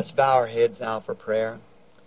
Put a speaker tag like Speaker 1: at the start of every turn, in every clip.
Speaker 1: Let's bow our heads now for prayer.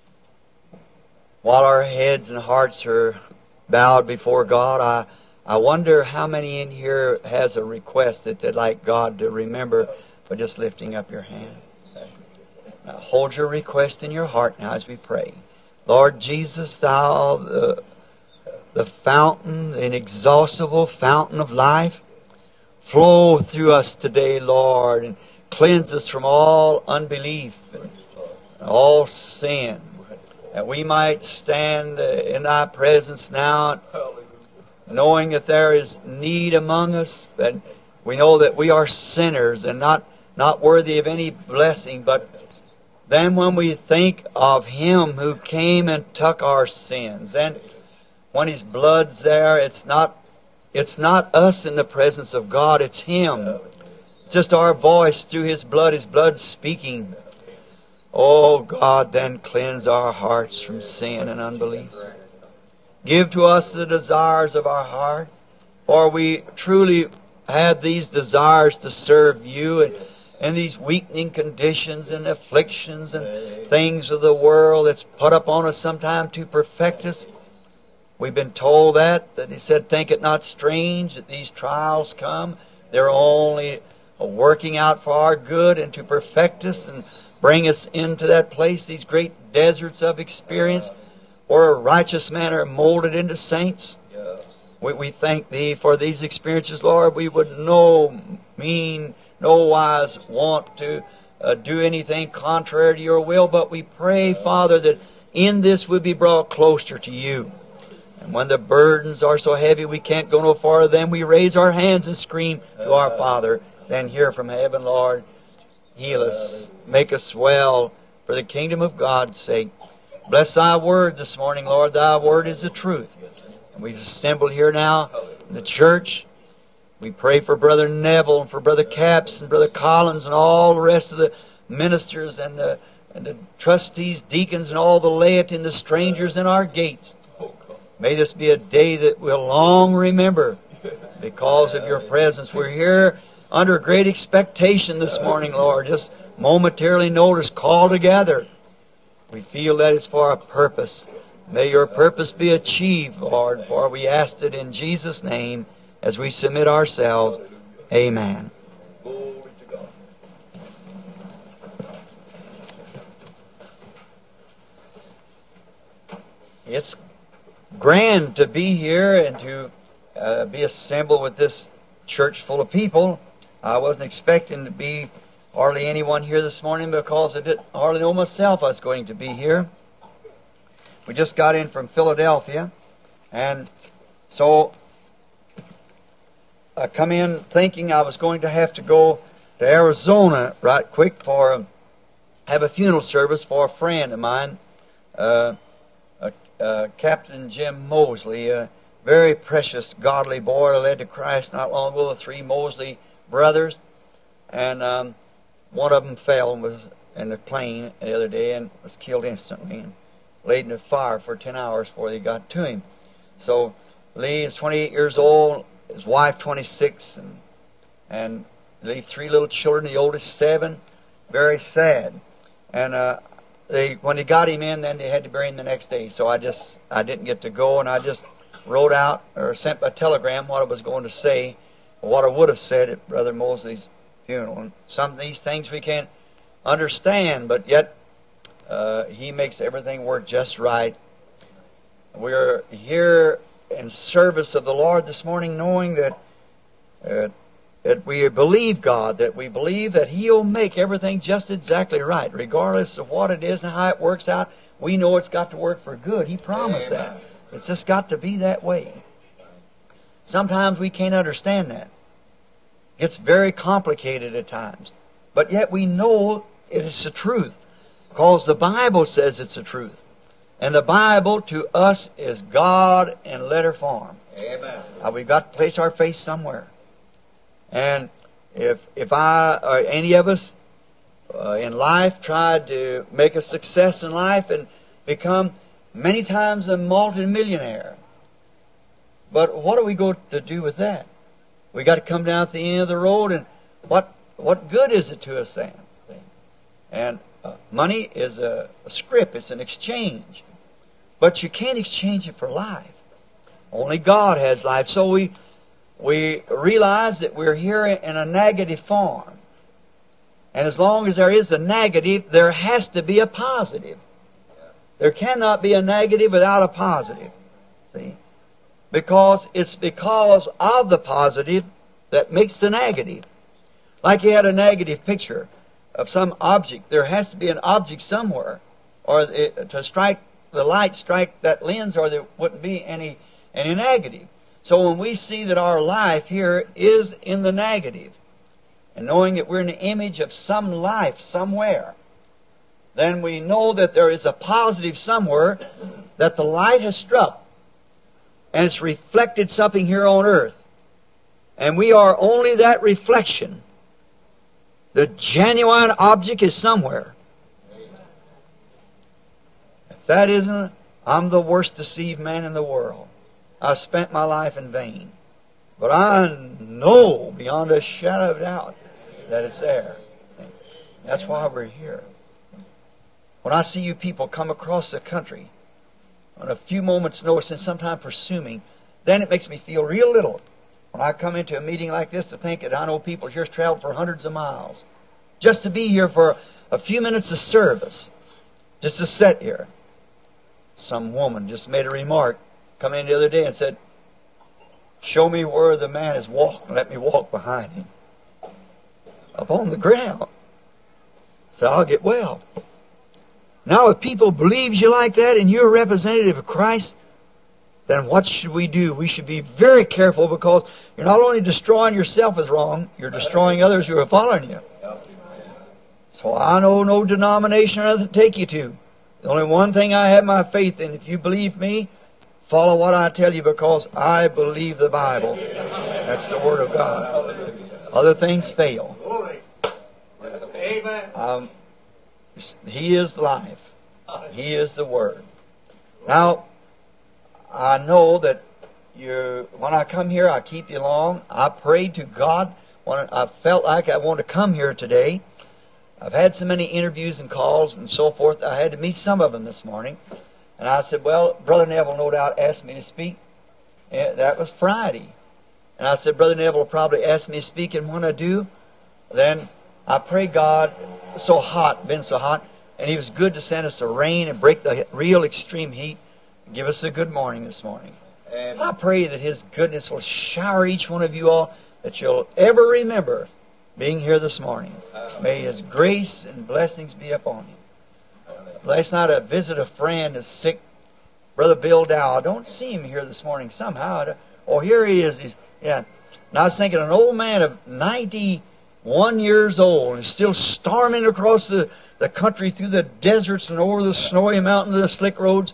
Speaker 1: While our heads and hearts are bowed before God, I wonder how many in here has a request that they'd like God to remember by just lifting up your hand. Now, hold your request in your heart now as we pray. Lord Jesus, Thou, the fountain, the inexhaustible fountain of life, flow through us today, Lord, and cleanse us from all unbelief and all sin, that we might stand in Thy presence now, knowing that there is need among us, that we know that we are sinners and not worthy of any blessing. But then when we think of Him who came and took our sins, and when His blood's there, it's not us in the presence of God, it's Him. It's just our voice through His blood speaking. Oh God, then cleanse our hearts from sin and unbelief. Give to us the desires of our heart, for we truly have these desires to serve You, and these weakening conditions and afflictions and things of the world that's put upon us sometime to perfect us. We've been told that He said, think it not strange that these trials come. They're only working out for our good and to perfect us and bring us into that place, these great deserts of experience where a righteous man are molded into saints. We thank Thee for these experiences, Lord. We would no wise want to do anything contrary to Your will, but we pray, Father, that in this we be brought closer to You. And when the burdens are so heavy we can't go no farther, then we raise our hands and scream to our Father. Then hear from heaven, Lord, heal us, make us well for the kingdom of God's sake. Bless Thy word this morning, Lord. Thy word is the truth. And we've assembled here now in the church. We pray for Brother Neville and for Brother Capps and Brother Collins and all the rest of the ministers and the trustees, deacons, and all the laity and the strangers in our gates. May this be a day that we'll long remember because of Your presence. We're here under great expectation this morning, Lord. Just momentarily notice, call together. We feel that it's for a purpose. May Your purpose be achieved, Lord, for we ask it in Jesus' name as we submit ourselves. Amen. It's grand to be here and to be assembled with this church full of people. I wasn't expecting to be hardly anyone here this morning because I didn't hardly know myself I was going to be here. We just got in from Philadelphia, and so I come in thinking I was going to have to go to Arizona right quick for have a funeral service for a friend of mine, Captain Jim Mosley, a very precious, godly boy led to Christ not long ago, the three Mosley brothers. And one of them fell and was in the plane the other day and was killed instantly and laid in the fire for 10 hours before they got to him. So Lee is 28 years old, his wife 26, and they 3 little children, the oldest 7. Very sad. And when they got him in, then they had to bury him the next day. So I didn't get to go, and I just wrote out or sent a telegram what I was going to say, or what I would have said at Brother Mosley's funeral. And some of these things we can't understand, but yet He makes everything work just right. We're here in service of the Lord this morning, knowing that we believe God, that we believe that He'll make everything just exactly right, regardless of what it is and how it works out. We know it's got to work for good. He promised that. It's just got to be that way. Sometimes we can't understand that. It's very complicated at times. But yet we know it is the truth, because the Bible says it's the truth. And the Bible to us is God in letter form. Amen. We've got to place our faith somewhere. And if I or any of us in life tried to make a success in life and become many times a multi-millionaire, but what are we going to do with that? We got to come down at the end of the road, and what good is it to us then? And Money is a scrip. It's an exchange. But you can't exchange it for life. Only God has life. So we realize that we're here in a negative form. And as long as there is a negative, there has to be a positive. There cannot be a negative without a positive. See? Because it's because of the positive that makes the negative. Like you had a negative picture of some object. There has to be an object somewhere. Or to strike the light, strike that lens, or there wouldn't be any negative. So when we see that our life here is in the negative, and knowing that we're in the image of some life somewhere, then we know that there is a positive somewhere, that the light has struck, and it's reflected something here on earth. And we are only that reflection. The genuine object is somewhere. If that isn't, I'm the worst deceived man in the world. I spent my life in vain. But I know beyond a shadow of doubt that it's there. That's why we're here. When I see you people come across the country on a few moments' notice and sometimes pursue me, then it makes me feel real little. When I come into a meeting like this, to think that I know people here's traveled for hundreds of miles just to be here for a few minutes of service, just to sit here. Some woman just made a remark, come in the other day and said, "Show me where the man is walking, let me walk behind him." Upon the ground. So I'll get well. Now if people believe you like that and you're a representative of Christ, then what should we do? We should be very careful, because you're not only destroying yourself with wrong, you're destroying others who are following you. So I know no denomination or nothing to take you to. The only one thing I have my faith in, if you believe me, follow what I tell you, because I believe the Bible. That's the Word of God. Other things fail.
Speaker 2: Amen.
Speaker 1: He is life. He is the Word. Now, I know that when I come here, I keep you long. I prayed to God when I felt like I wanted to come here today. I've had so many interviews and calls and so forth. I had to meet some of them this morning. And I said, well, Brother Neville no doubt asked me to speak. And that was Friday. And I said, Brother Neville will probably ask me to speak, and when I do, then I pray God, so hot, been so hot, and He was good to send us a rain and break the real extreme heat. Give us a good morning this morning. And I pray that His goodness will shower each one of you all, that you'll ever remember being here this morning. May His grace and blessings be upon you. Last night I visited a friend who's sick, Brother Bill Dow. I don't see him here this morning somehow. Oh, here he is. And I was thinking, an old man of 91 years old and still storming across the country through the deserts and over the snowy mountains and the slick roads.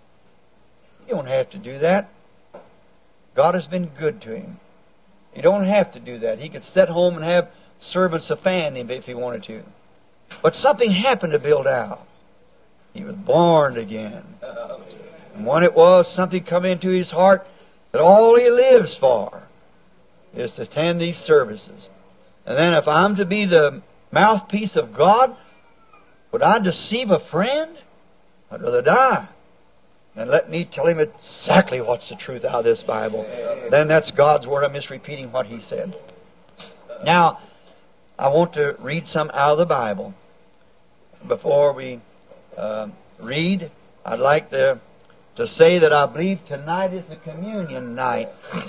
Speaker 1: You don't have to do that. God has been good to him. You don't have to do that. He could sit home and have servants to fan him if he wanted to. But something happened to Bill Dow. He was born again. And when it was, something come into his heart that all he lives for is to attend these services. And then if I'm to be the mouthpiece of God, would I deceive a friend? I'd rather die. And let me tell him exactly what's the truth out of this Bible. Then that's God's Word. I'm just repeating what He said. Now, I want to read some out of the Bible. Before we read, I'd like to say that I believe tonight is a communion night.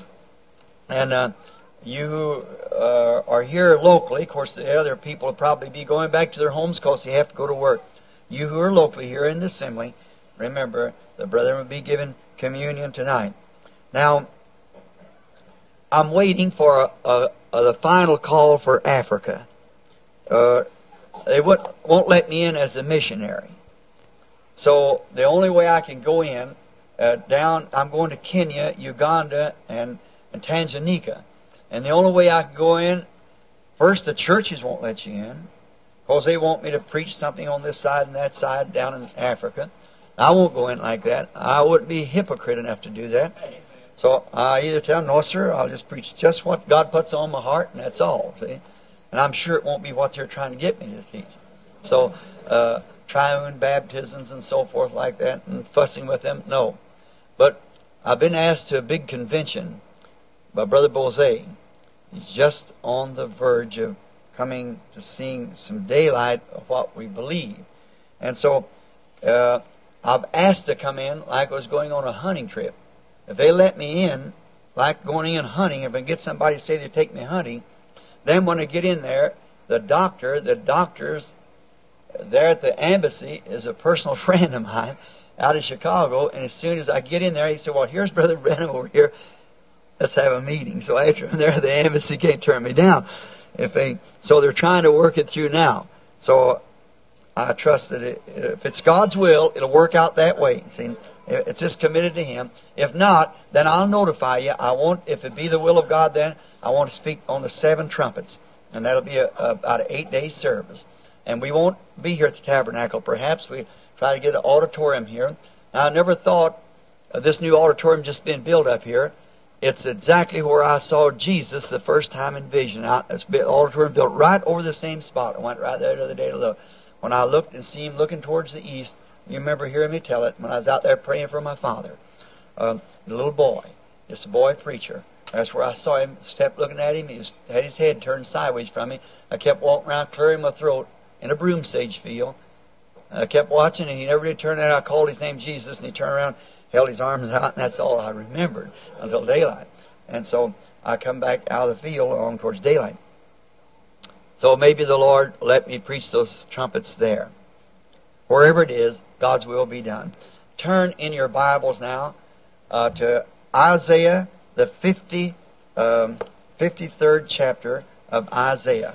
Speaker 1: And you are here locally. Of course, the other people will probably be going back to their homes because they have to go to work. You who are locally here in the assembly, remember, the brethren will be given communion tonight. Now, I'm waiting for the final call for Africa. They won't let me in as a missionary. So the only way I can go in, I'm going to Kenya, Uganda, and Tanzania. And the only way I can go in, first the churches won't let you in, because they want me to preach something on this side and that side down in Africa. I won't go in like that. I wouldn't be a hypocrite enough to do that. So I either tell them, no sir, I'll just preach just what God puts on my heart, and that's all. See? And I'm sure it won't be what they're trying to get me to teach. So triune baptisms and so forth like that and fussing with them. No. But I've been asked to a big convention by Brother Bose. He's just on the verge of coming to seeing some daylight of what we believe. And so I've asked to come in like I was going on a hunting trip. If they let me in, like going in hunting, if I get somebody to say they take me hunting, then when I get in there, the doctors there at the embassy is a personal friend of mine out of Chicago, and as soon as I get in there, he said, well, here's Brother Branham over here. Let's have a meeting. So after I'm there, the embassy can't turn me down. So they're trying to work it through now. So I trust that if it's God's will, it'll work out that way. See, it's just committed to Him. If not, then I'll notify you. If it be the will of God, then I want to speak on the 7 trumpets. And that'll be about an 8-day service. And we won't be here at the tabernacle. Perhaps we try to get an auditorium here. Now, I never thought of this new auditorium just being built up here. It's exactly where I saw Jesus the first time in vision. It's an auditorium built right over the same spot. I went right there the other day to look. When I looked and see Him looking towards the east, you remember hearing me tell it when I was out there praying for my father. The little boy, just a boy preacher. That's where I saw him, stepped looking at him. He had his head turned sideways from me. I kept walking around clearing my throat in a broom sage field. I kept watching, and he never did turn out. I called his name Jesus, and he turned around, held his arms out, and that's all I remembered until daylight. And so I come back out of the field along towards daylight. So maybe the Lord let me preach those trumpets there. Wherever it is, God's will be done. Turn in your Bibles now to Isaiah, the 53rd chapter of Isaiah.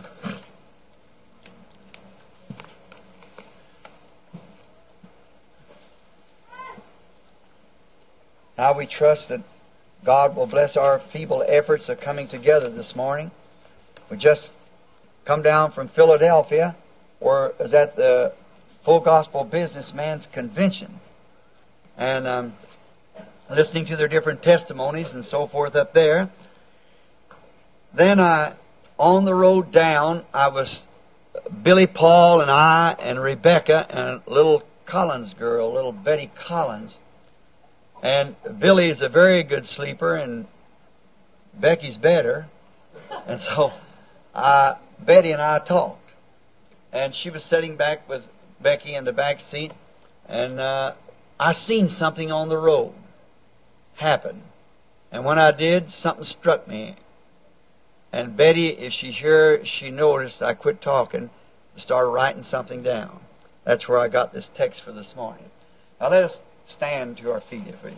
Speaker 1: Now we trust that God will bless our feeble efforts of coming together this morning. We just come down from Philadelphia, where is at the Full Gospel Businessman's Convention. And listening to their different testimonies and so forth up there. Then on the road down, I was Billy Paul and I and Rebecca and a little Collins girl, little Betty Collins. And Billy is a very good sleeper, and Becky's better. And so Betty and I talked. And she was sitting back with Becky in the back seat. And I seen something on the road happen. And when I did, something struck me. And Betty, if she's here, she noticed I quit talking and started writing something down. That's where I got this text for this morning. Now let us stand to our feet, if we.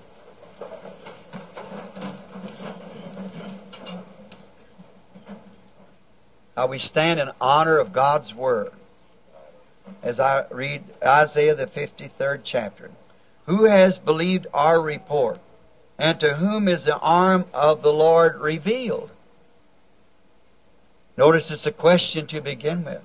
Speaker 1: Now we stand in honor of God's Word. As I read Isaiah the 53rd chapter. Who has believed our report? And to whom is the arm of the Lord revealed? Notice it's a question to begin with.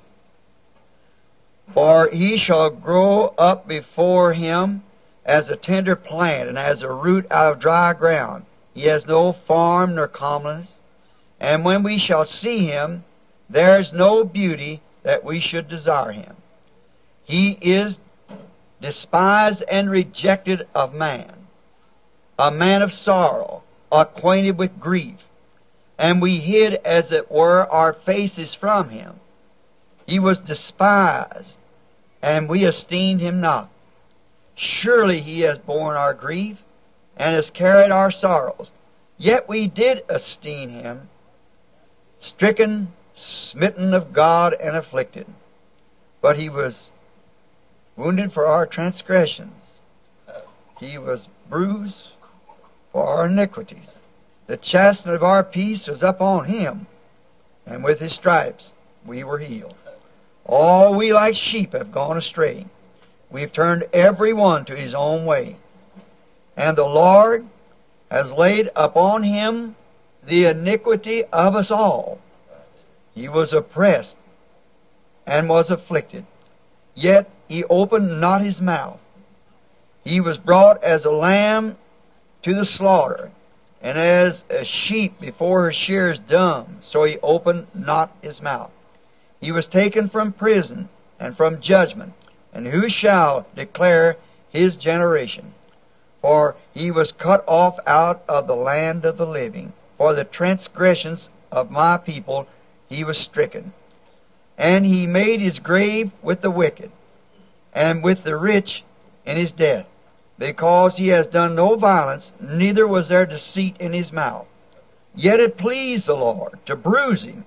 Speaker 1: For he shall grow up before him as a tender plant, and as a root out of dry ground. He has no form nor comeliness. And when we shall see him, there is no beauty that we should desire him. He is despised and rejected of man, a man of sorrow, acquainted with grief. And we hid, as it were, our faces from him. He was despised, and we esteemed him not. Surely he has borne our grief, and has carried our sorrows. Yet we did esteem him stricken, smitten of God, and afflicted. But he was wounded for our transgressions. He was bruised for our iniquities. The chastisement of our peace was upon him, and with his stripes we were healed. All we like sheep have gone astray. We've turned every one to his own way. And the Lord has laid upon him the iniquity of us all. He was oppressed and was afflicted, yet he opened not his mouth. He was brought as a lamb to the slaughter, and as a sheep before her shearers dumb, so he opened not his mouth. He was taken from prison and from judgment. And who shall declare his generation? For he was cut off out of the land of the living. For the transgressions of my people he was stricken. And he made his grave with the wicked, and with the rich in his death, because he has done no violence, neither was there deceit in his mouth. Yet it pleased the Lord to bruise him.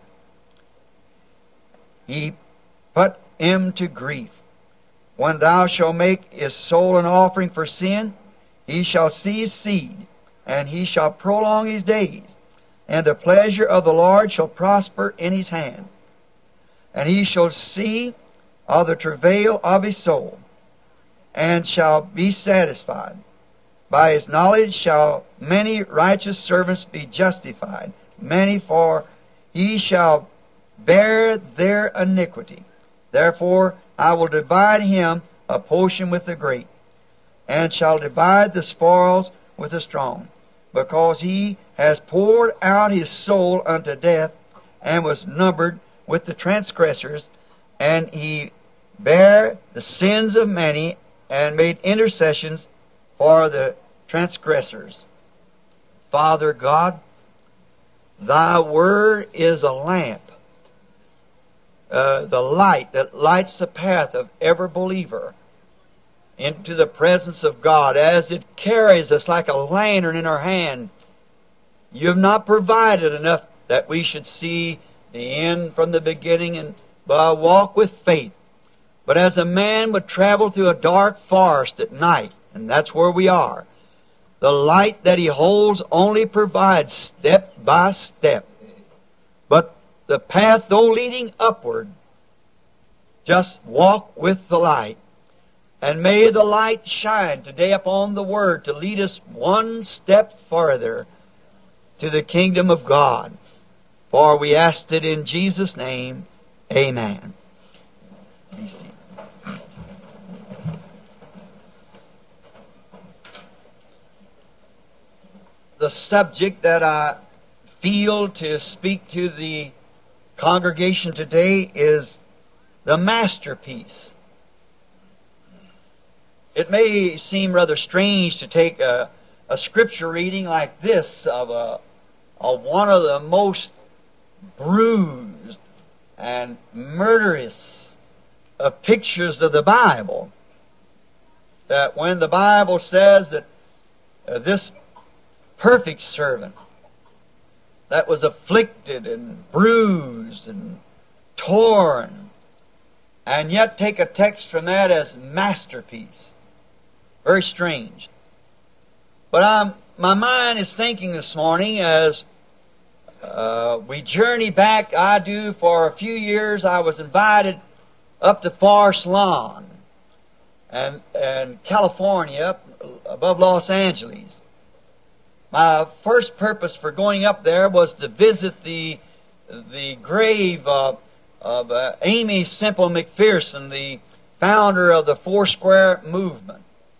Speaker 1: He put him to grief. When thou shalt make his soul an offering for sin, he shall see his seed, and he shall prolong his days, and the pleasure of the Lord shall prosper in his hand. And he shall see of the travail of his soul, and shall be satisfied. By his knowledge shall many righteous servants be justified, many, for he shall bear their iniquity. Therefore I will divide him a portion with the great, and shall divide the spoils with the strong, because he has poured out his soul unto death, and was numbered with the transgressors, and he bare the sins of many, and made intercessions for the transgressors. Father God, thy word is a lamp, the light that lights the path of every believer into the presence of God, as it carries us like a lantern in our hand. You have not provided enough that we should see the end from the beginning, and walk with faith. But as a man would travel through a dark forest at night, and that's where we are, the light that he holds only provides step by step. But the path, though leading upward, just walk with the light. And may the light shine today upon the Word to lead us one step further to the kingdom of God. For we asked it in Jesus' name. Amen. Be seated. The subject that I feel to speak to the congregation today is the masterpiece. It may seem rather strange to take a scripture reading like this of one of the most bruised and murderous pictures of the Bible. That when the Bible says that this perfect servant that was afflicted and bruised and torn, and yet take a text from that as masterpiece. Very strange. But my mind is thinking this morning as we journey back. I do for a few years. I was invited up to Forest Lawn and California, up above Los Angeles. My first purpose for going up there was to visit the grave of Amy Semple McPherson, the founder of the Foursquare movement.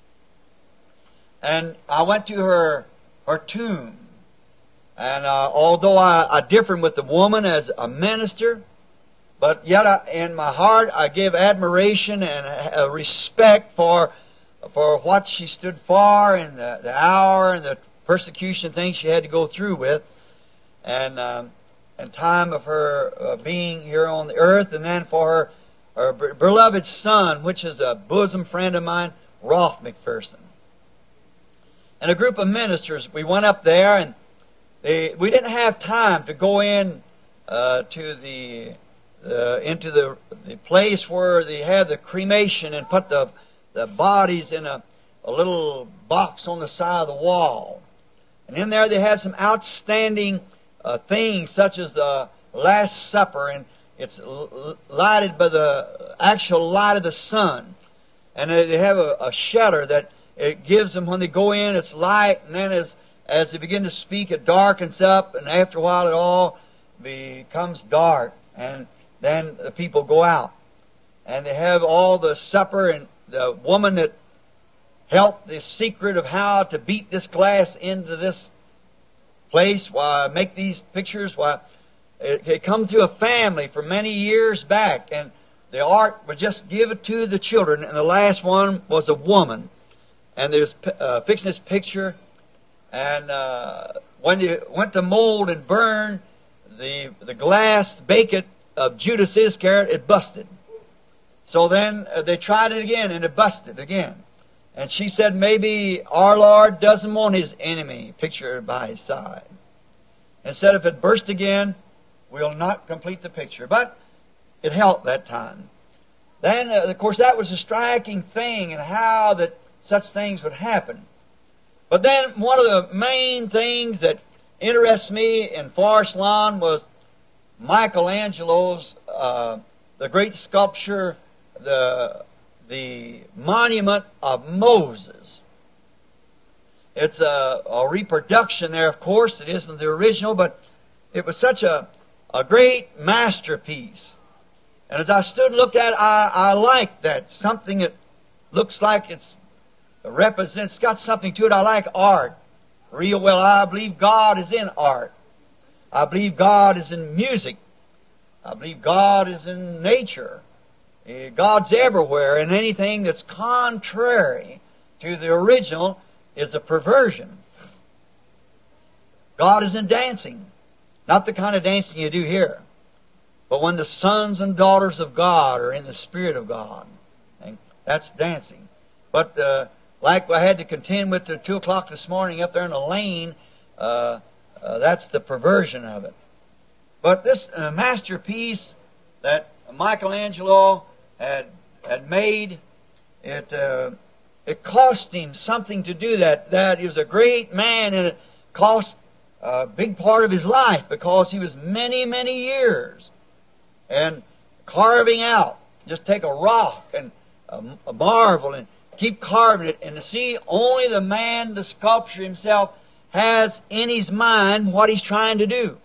Speaker 1: And I went to her tomb. And although I differed with the woman as a minister, but yet in my heart I give admiration and respect for what she stood for in the hour and the persecution things she had to go through with, and time of her being here on the earth, and then for her beloved son, which is a bosom friend of mine, Rolf McPherson. And a group of ministers, we went up there, and we didn't have time to go in into the place where they have the cremation and put the bodies in a little box on the side of the wall. And in there they had some outstanding things, such as the Last Supper, and it's lighted by the actual light of the sun. And they have a shutter that it gives them when they go in, it's light, and then as they begin to speak, it darkens up, and after a while it all becomes dark, and then the people go out. And they have all the supper, and the woman that helped the secret of how to beat this glass into this place, why make these pictures, why it come through a family for many years back, and the ark was just given to the children, and the last one was a woman. And they was fixing this picture, and when they went to mold and burn the glass bacon of Judas Iscariot, it busted. So then they tried it again, and it busted again. And she said, maybe our Lord doesn't want His enemy pictured by His side. And said, if it burst again, we'll not complete the picture. But it helped that time. Then, of course, that was a striking thing, and how that such things would happen. But then one of the main things that interests me in Forest Lawn was Michelangelo's, the great sculpture, the monument of Moses. It's a reproduction there, of course. It isn't the original, but it was such a great masterpiece. And as I stood and looked at it, I liked that. Something that looks like it's got something to it. I like art real well. I believe God is in art. I believe God is in music. I believe God is in nature. God's everywhere, and anything that's contrary to the original is a perversion. God is in dancing. Not the kind of dancing you do here, but when the sons and daughters of God are in the Spirit of God. And that's dancing. But like I had to contend with at 2 o'clock this morning up there in the lane, that's the perversion of it. But this masterpiece that Michelangelo had made, it cost him something to do that. That he was a great man, and it cost a big part of his life, because he was many, many years and carving out. Just take a rock and a marble and keep carving it, and to see only the man, the sculptor himself, has in his mind what he's trying to do.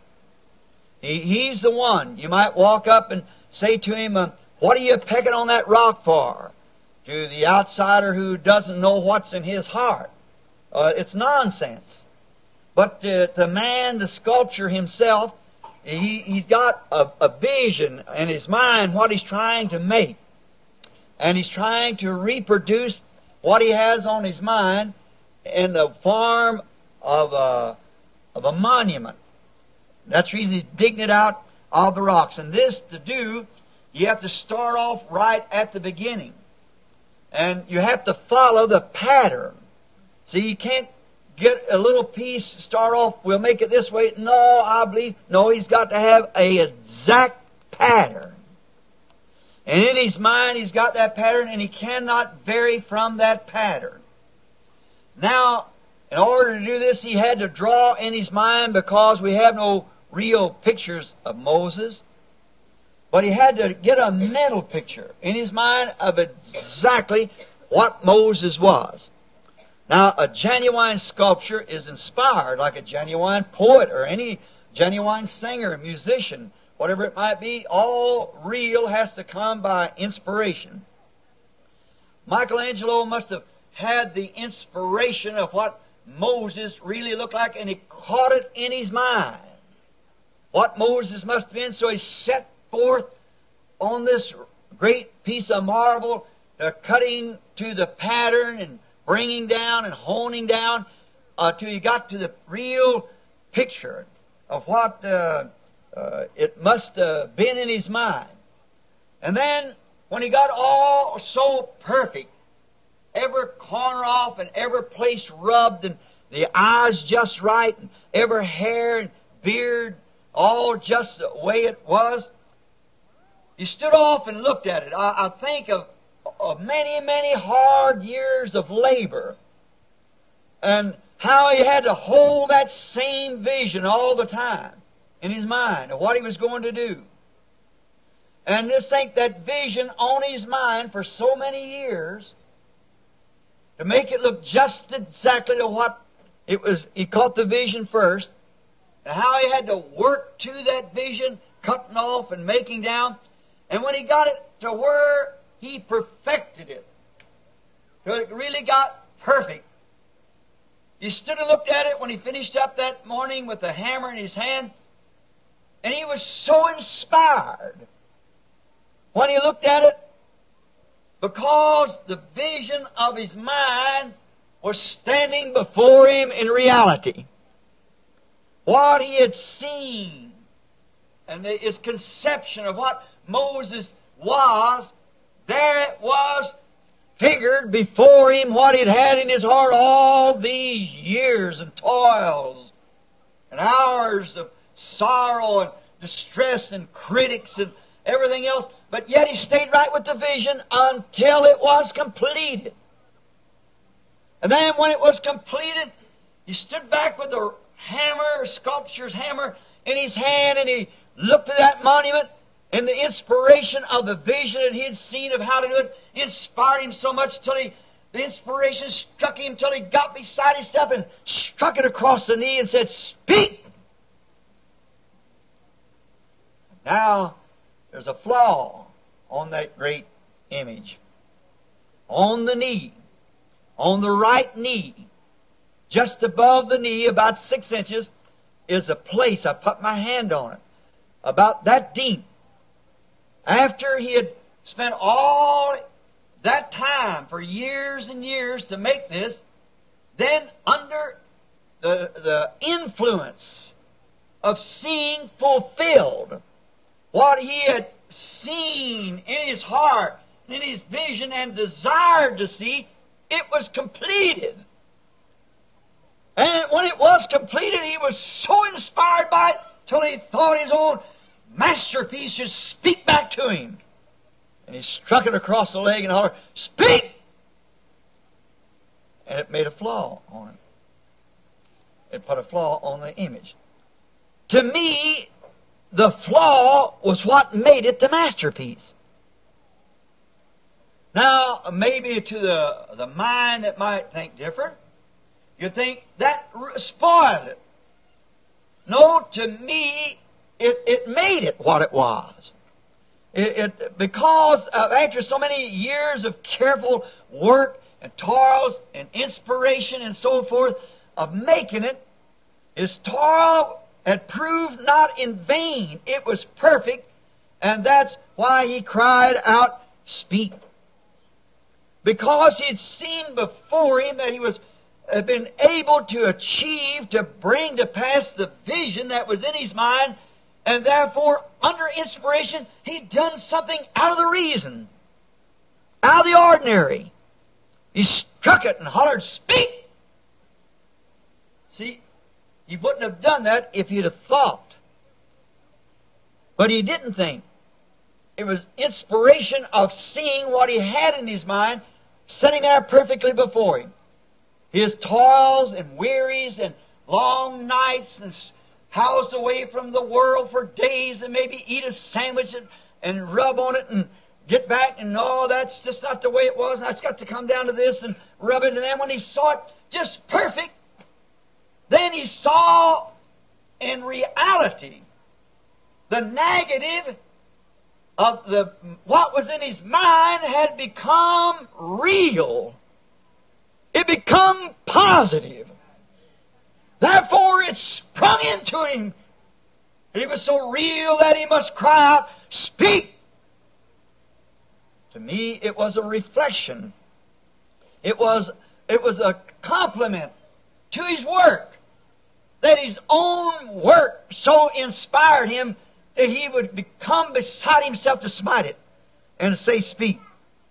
Speaker 1: He's the one. You might walk up and say to him, what are you pecking on that rock for? To the outsider who doesn't know what's in his heart. It's nonsense. But the man, the sculptor himself, he's got a vision in his mind what he's trying to make. And he's trying to reproduce what he has on his mind in the form of a monument. That's the reason he's digging it out of the rocks. And this to do, you have to start off right at the beginning. And you have to follow the pattern. See, you can't get a little piece, start off, we'll make it this way. No, he's got to have an exact pattern. And in his mind, he's got that pattern, and he cannot vary from that pattern. Now, in order to do this, he had to draw in his mind, because we have no real pictures of Moses. But he had to get a mental picture in his mind of exactly what Moses was. Now, a genuine sculpture is inspired, like a genuine poet or any genuine singer, musician, whatever it might be. All real has to come by inspiration. Michelangelo must have had the inspiration of what Moses really looked like, and he caught it in his mind. What Moses must have been, so he set forth on this great piece of marble, cutting to the pattern and bringing down and honing down till he got to the real picture of what it must have been in his mind. And then, when he got all so perfect, every corner off and every place rubbed, and the eyes just right, and every hair and beard all just the way it was, he stood off and looked at it. I think of many, many hard years of labor, and how he had to hold that same vision all the time in his mind of what he was going to do. And just think that vision on his mind for so many years, to make it look just exactly to what it was. He caught the vision first, and how he had to work to that vision, cutting off and making down. And when he got it to where he perfected it, till it really got perfect, he stood and looked at it when he finished up that morning with the hammer in his hand, and he was so inspired when he looked at it, because the vision of his mind was standing before him in reality. What he had seen and his conception of what Moses was, there it was figured before him what he'd had in his heart all these years and toils and hours of sorrow and distress and critics and everything else. But yet he stayed right with the vision until it was completed. And then when it was completed, he stood back with the hammer, sculpture's hammer, in his hand, and he looked at that monument, and the inspiration of the vision that he had seen of how to do it inspired him so much till the inspiration struck him till he got beside himself and struck it across the knee and said, "Speak!" Now, there's a flaw on that great image. On the knee, on the right knee, just above the knee, about 6 inches, is a place, I put my hand on it, about that deep. After he had spent all that time for years and years to make this, then under the influence of seeing fulfilled what he had seen in his heart, in his vision, and desired to see, it was completed. And when it was completed, he was so inspired by it till he thought his own masterpiece should speak back to him. And he struck it across the leg and hollered, "Speak!" And it made a flaw on it. It put a flaw on the image. To me, the flaw was what made it the masterpiece. Now, maybe to the mind that might think different, you think that spoiled it. No, to me, it made it what it was. Because after so many years of careful work and toils and inspiration and so forth of making it, his toil had proved not in vain. It was perfect, and that's why he cried out, "Speak." Because he had seen before him that he had been able to achieve, to bring to pass the vision that was in his mind, and therefore, under inspiration, he'd done something out of the reason, out of the ordinary. He struck it and hollered, "Speak!" See, he wouldn't have done that if he'd have thought. But he didn't think. It was inspiration of seeing what he had in his mind, sitting there perfectly before him. His toils and wearies and long nights and housed away from the world for days and maybe eat a sandwich and rub on it and get back and no, that's just not the way it was. And it's got to come down to this and rub it. And then when he saw it just perfect, then he saw in reality the negative of what was in his mind had become real. It become positive. Therefore it sprung into him. And it was so real that he must cry out, "Speak!" To me, it was a reflection. It was a compliment to his work. That his own work so inspired him that he would become beside himself to smite it and say, "Speak."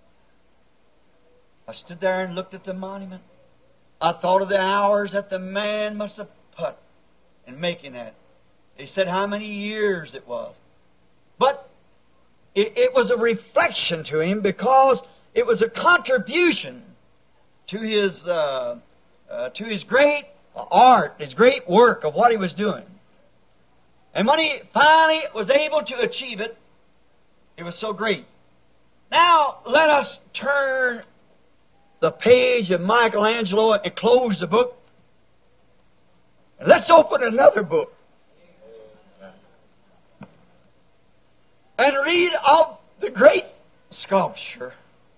Speaker 1: I stood there and looked at the monument. I thought of the hours that the man must have put in making that. He said how many years it was. But it was a reflection to him because it was a contribution to his great art, his great work of what he was doing. And when he finally was able to achieve it, it was so great. Now, let us turn the page of Michelangelo and close the book. And let's open another book. And read of the great sculpture,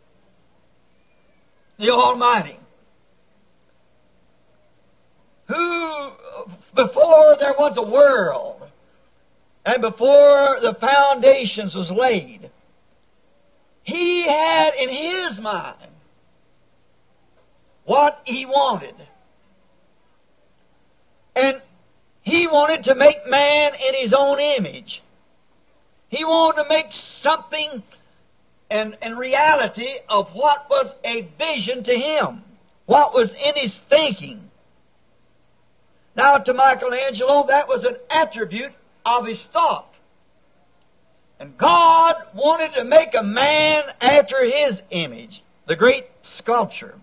Speaker 1: the Almighty, who, before there was a world, and before the foundations was laid, he had in his mind what he wanted. And he wanted to make man in his own image. He wanted to make something in reality of what was a vision to him, what was in his thinking. Now, to Michelangelo, that was an attribute of his thought. And God wanted to make a man after his image, the great sculpture.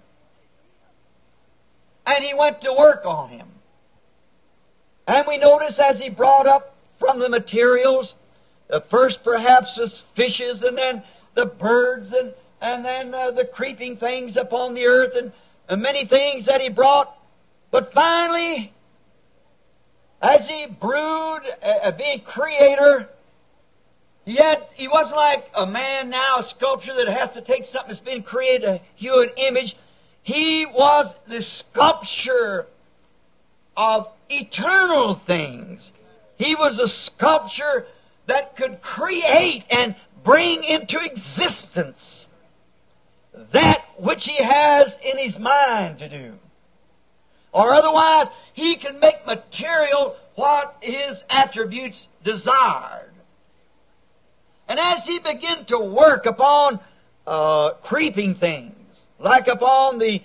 Speaker 1: And he went to work on him. And we notice as he brought up from the materials, first perhaps was fishes, and then the birds, and then the creeping things upon the earth, and many things that he brought. But finally, as he brewed, being creator, he wasn't like a man now, a sculpture that has to take something that's been created, a hue and image. He was the sculpture of eternal things. He was a sculpture that could create and bring into existence that which he has in his mind to do. Or otherwise, he can make material what his attributes desired. And as he began to work upon creeping things, like upon the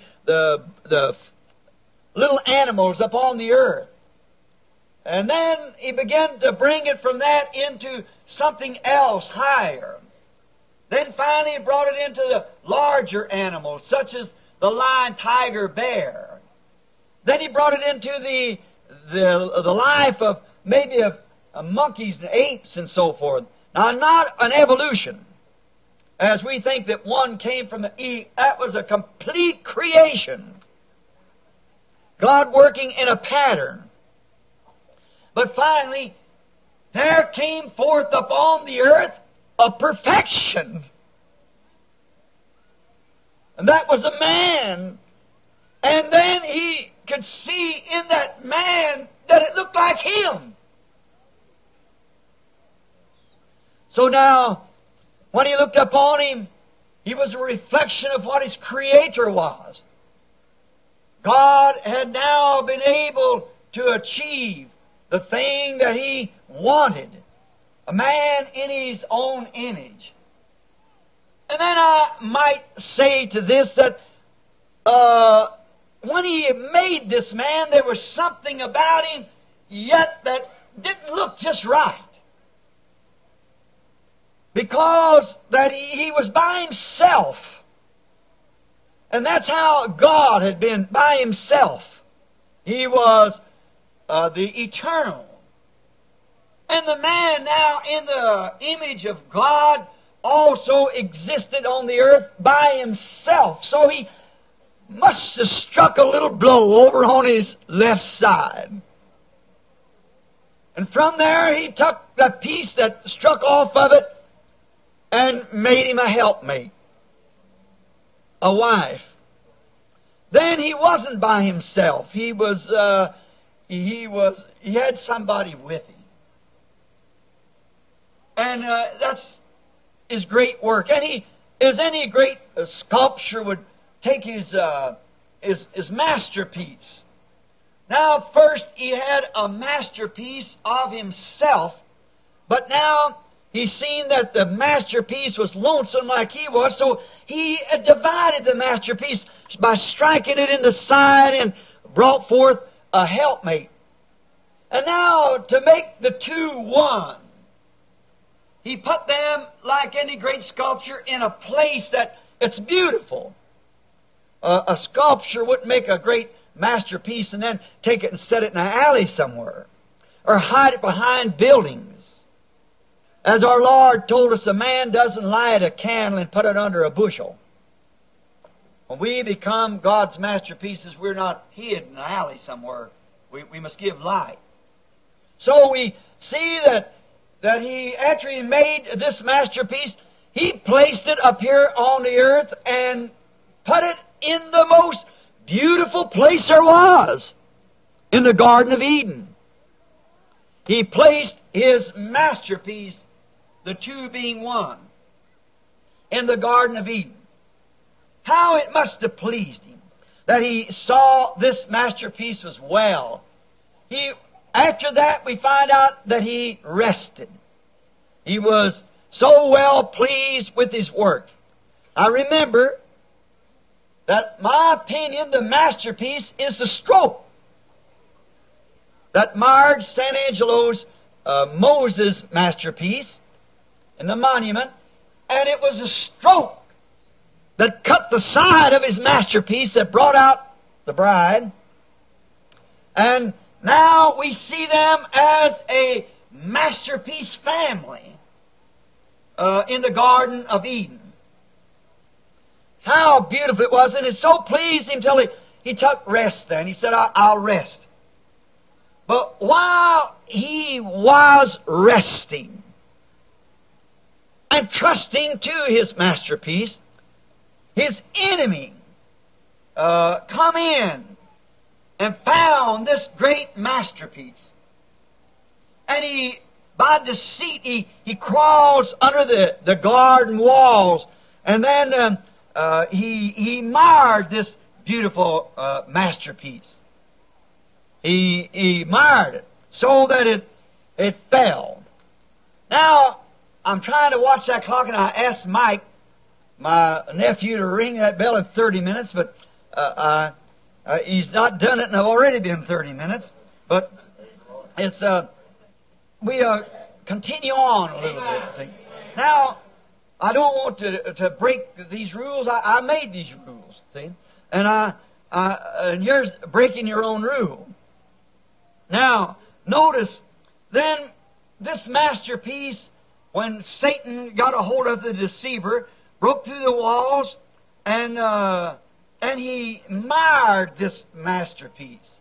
Speaker 1: little animals upon the earth, and then he began to bring it from that into something else higher. Then finally he brought it into the larger animals, such as the lion, tiger, bear. Then he brought it into the life of maybe of monkeys and apes and so forth. Now, not an evolution, as we think that one came from the Eve. That was a complete creation. God working in a pattern. But finally, there came forth upon the earth a perfection. And that was a man. And then he could see in that man that it looked like him. So now, when he looked upon him, he was a reflection of what his Creator was. God had now been able to achieve the thing that he wanted. A man in his own image. And then I might say to this that when he made this man, there was something about him yet that didn't look just right. Because that he was by himself. And that's how God had been, by himself. He was the eternal. And the man now in the image of God also existed on the earth by himself. So he must have struck a little blow over on his left side. And from there he took the piece that struck off of it and made him a helpmate, a wife. Then he wasn't by himself. He had somebody with him. And that's his great work. And as any great sculptor would take his masterpiece. Now, first he had a masterpiece of himself, but now he's seen that the masterpiece was lonesome like he was, so he divided the masterpiece by striking it in the side and brought forth a helpmate. And now, to make the two one, he put them, like any great sculpture, in a place that it's beautiful. A sculpture wouldn't make a great masterpiece and then take it and set it in an alley somewhere, or hide it behind buildings. As our Lord told us, a man doesn't light a candle and put it under a bushel. When we become God's masterpieces, we're not hid in an alley somewhere. We must give light. So we see that he, after he made this masterpiece, he placed it up here on the earth and put it in the most beautiful place there was, in the Garden of Eden. He placed his masterpiece, the two being one. in the Garden of Eden. How it must have pleased Him that He saw this masterpiece was well. After that, we find out that He rested. He was so well pleased with His work. I remember that, my opinion, the masterpiece is the stroke that marred St. Angelo's Moses masterpiece in the monument, and it was a stroke that cut the side of his masterpiece that brought out the bride. And now we see them as a masterpiece family in the Garden of Eden. How beautiful it was, and it so pleased Him till He took rest then. He said, I'll rest. But while He was resting and trusting to His masterpiece, His enemy come in and found this great masterpiece. And he, by deceit, he crawls under the garden walls, and then he marred this beautiful masterpiece. He marred it so that it fell. Now, I'm trying to watch that clock, and I asked Mike, my nephew, to ring that bell in 30 minutes, but he's not done it, and I've already been 30 minutes. But it's we continue on a little bit. See? Now, I don't want to break these rules. I made these rules, see, and and you're breaking your own rule. Now, notice then this masterpiece, when Satan got a hold of the deceiver, broke through the walls, and he marred this masterpiece.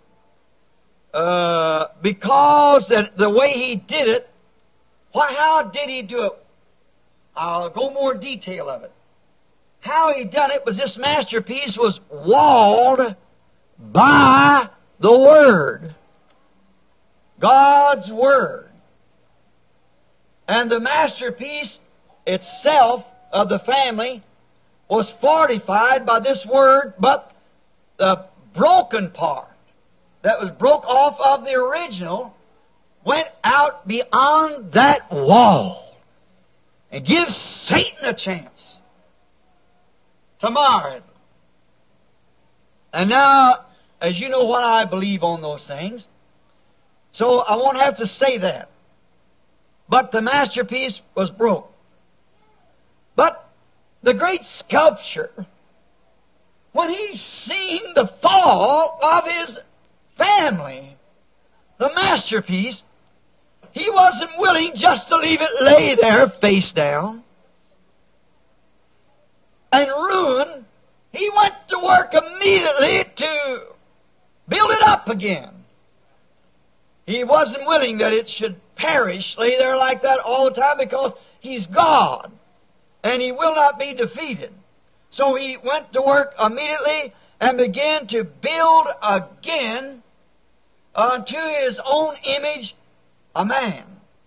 Speaker 1: Because that the way he did it, how did he do it? I'll go more detail of it. How he done it was this masterpiece was walled by the Word. God's Word. And the masterpiece itself of the family was fortified by this Word, but the broken part that was broke off of the original went out beyond that wall and gives Satan a chance to mar it. And now, as you know what I believe on those things, so I won't have to say that. But the masterpiece was broke. But the great sculptor, when he seen the fall of his family, the masterpiece, he wasn't willing just to leave it lay there face down and ruin. He went to work immediately to build it up again. He wasn't willing that it should perish, lay there like that all the time, because He's God and He will not be defeated. So He went to work immediately and began to build again unto His own image a man.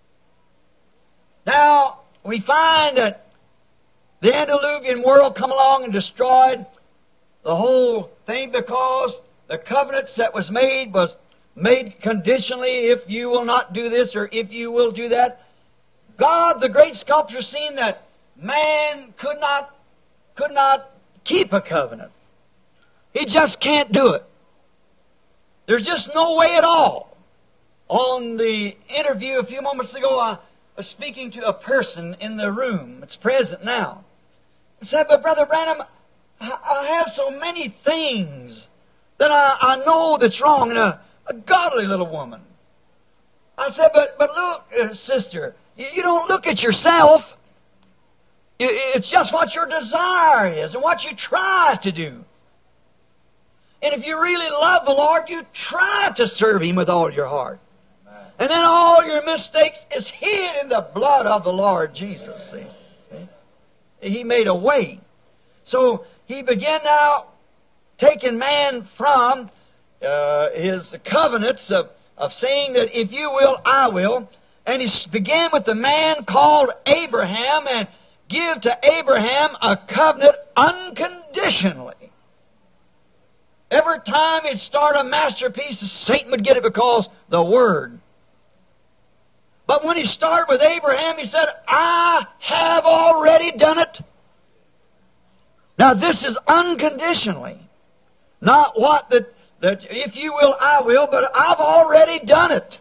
Speaker 1: Now, we find that the antediluvian world come along and destroyed the whole thing, because the covenants that was made conditionally, if you will not do this or if you will do that. God, the great sculptor, seen that man could not keep a covenant. He just can't do it. There's just no way at all. On the interview a few moments ago, I was speaking to a person in the room. It's present now. I said, but Brother Branham, I have so many things that I know that's wrong in a godly little woman. I said, but look, sister, you don't look at yourself. It's just what your desire is and what you try to do. And if you really love the Lord, you try to serve Him with all your heart. And then all your mistakes is hid in the blood of the Lord Jesus. See? He made a way. So He began now taking man from his covenants of saying that if you will, I will. And He began with the man called Abraham, and give to Abraham a covenant unconditionally. Every time he'd start a masterpiece, Satan would get it because the Word. But when he started with Abraham, he said, I have already done it. Now this is unconditionally. Not what that if you will, I will, but I've already done it.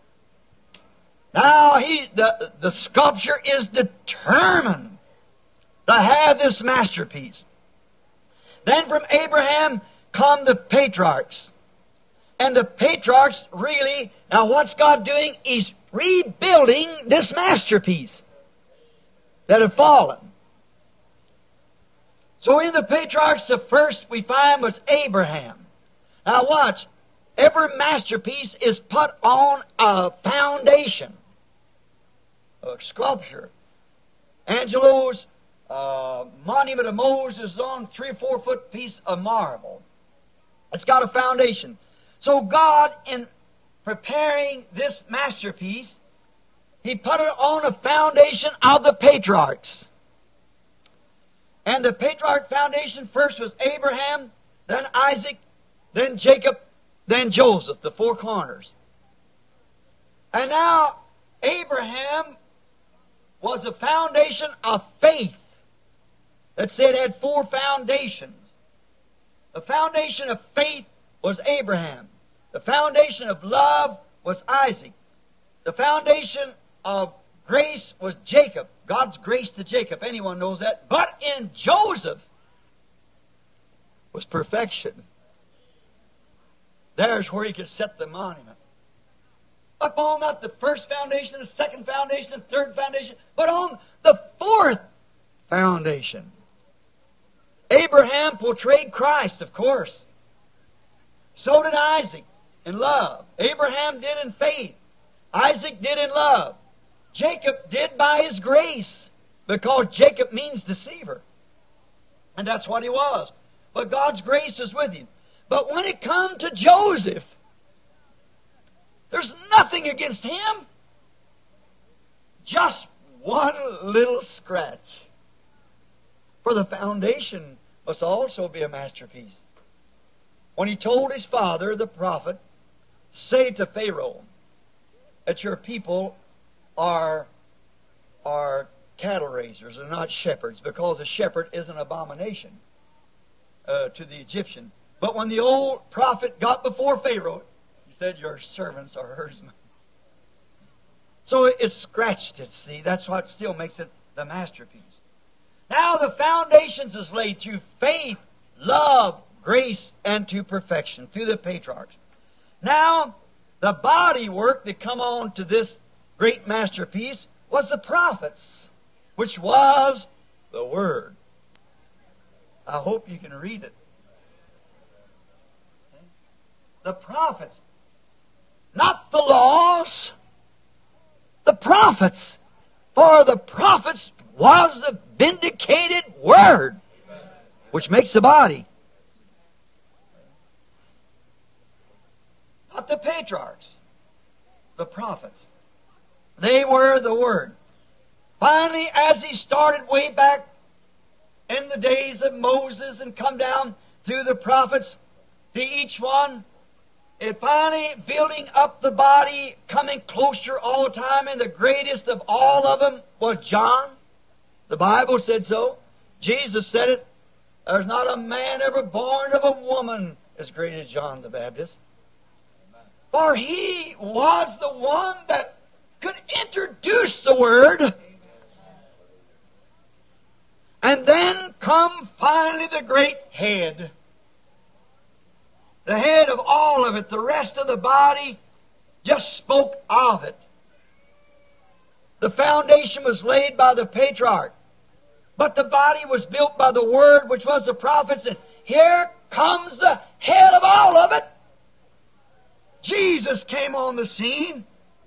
Speaker 1: Now the sculptor is determined to have this masterpiece. Then from Abraham come the patriarchs. And the patriarchs really, now what's God doing? He's rebuilding this masterpiece that had fallen. So in the patriarchs, the first we find was Abraham. Now watch, every masterpiece is put on a foundation, a sculpture. Angelo's Monument of Moses is on a 3 or 4 foot piece of marble. It's got a foundation. So God, in preparing this masterpiece, He put it on a foundation of the patriarchs. And the patriarch foundation first was Abraham, then Isaac, then Jacob, then Joseph, the 4 corners. And now Abraham was a foundation of faith that said it had 4 foundations. The foundation of faith was Abraham. The foundation of love was Isaac. The foundation of grace was Jacob. God's grace to Jacob. Anyone knows that. But in Joseph was perfection. There's where he could set the monument. Up on not the first foundation, the second foundation, the third foundation, but on the 4th foundation. Abraham portrayed Christ, of course. So did Isaac in love. Abraham did in faith. Isaac did in love. Jacob did by his grace, because Jacob means deceiver. And that's what he was. But God's grace is with him. But when it comes to Joseph, there's nothing against him. Just one little scratch. For the foundation must also be a masterpiece. When he told his father, the prophet, say to Pharaoh that your people are cattle raisers and not shepherds, because a shepherd is an abomination to the Egyptian. But when the old prophet got before Pharaoh, he said, your servants are herdsmen. So it scratched it, see. That's what still makes it the masterpiece. Now the foundations is laid through faith, love, grace, and to perfection, through the patriarchs. Now, the body work that come on to this great masterpiece was the prophets, which was the Word. I hope you can read it. The prophets. Not the laws. The prophets. For the prophets was the vindicated Word, which makes the body. Not the patriarchs. The prophets. They were the Word. Finally, as he started way back in the days of Moses and come down through the prophets to each one, it finally building up the body, coming closer all the time, and the greatest of all of them was John. The Bible said so. Jesus said it. There's not a man ever born of a woman as great as John the Baptist. For he was the one that could introduce the Word. And then come finally the great head. The head of all of it. The rest of the body just spoke of it. The foundation was laid by the patriarch. But the body was built by the Word, which was the prophets. And here comes the head of all of it. Jesus came on the scene.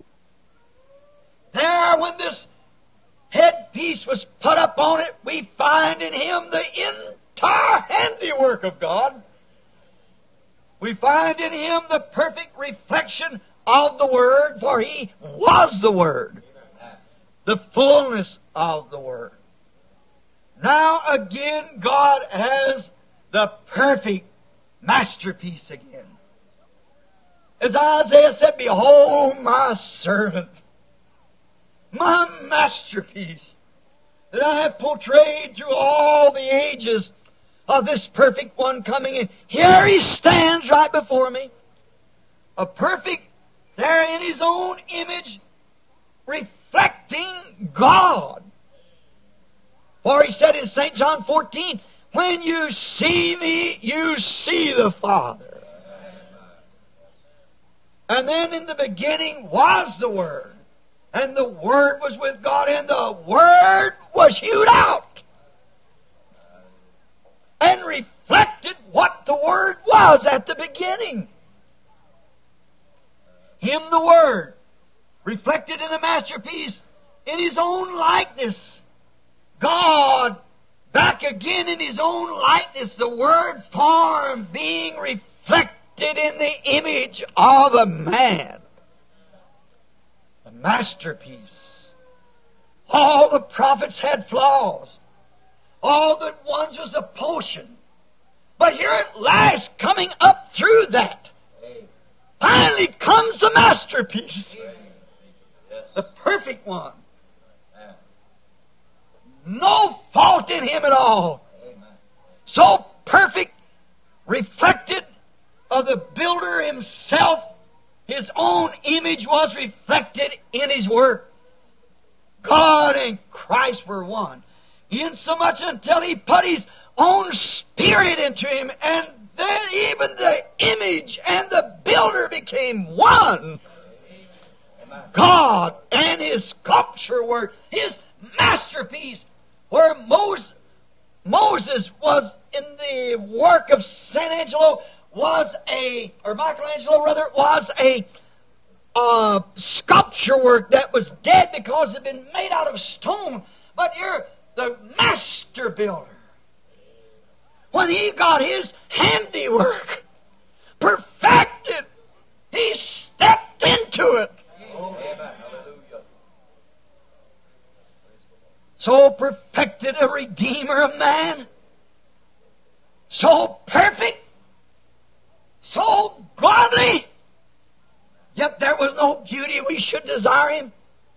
Speaker 1: There, when this headpiece was put up on it, we find in Him the entire handiwork of God. We find in Him the perfect reflection of the Word, for He was the Word. The fullness of the Word. Now again, God has the perfect masterpiece again. As Isaiah said, behold my servant, my masterpiece, that I have portrayed through all the ages of this perfect one coming in. Here he stands right before me, a perfect, there in his own image, reflecting God. For he said in St. John 14, when you see me, you see the Father. And then in the beginning was the Word. And the Word was with God, and the Word was hewed out and reflected what the Word was at the beginning. Him, the Word, reflected in the masterpiece in His own likeness. God, back again in His own likeness, the Word form being reflected in the image of a man. The masterpiece. All the prophets had flaws. All that one was a portion. But here at last, coming up through that, finally comes the masterpiece. The perfect one. No fault in Him at all. So perfect, reflected of the builder himself. His own image was reflected in His work. God and Christ were one. Insomuch until He put His own Spirit into Him, and then even the image and the builder became one. God and His sculpture work, His masterpiece, where Moses was in the work of Michelangelo was a sculpture work that was dead because it had been made out of stone. But you're the master builder. When he got his handiwork perfected, he stepped into it. So perfected a Redeemer of man, so perfect, so godly, yet there was no beauty we should desire Him.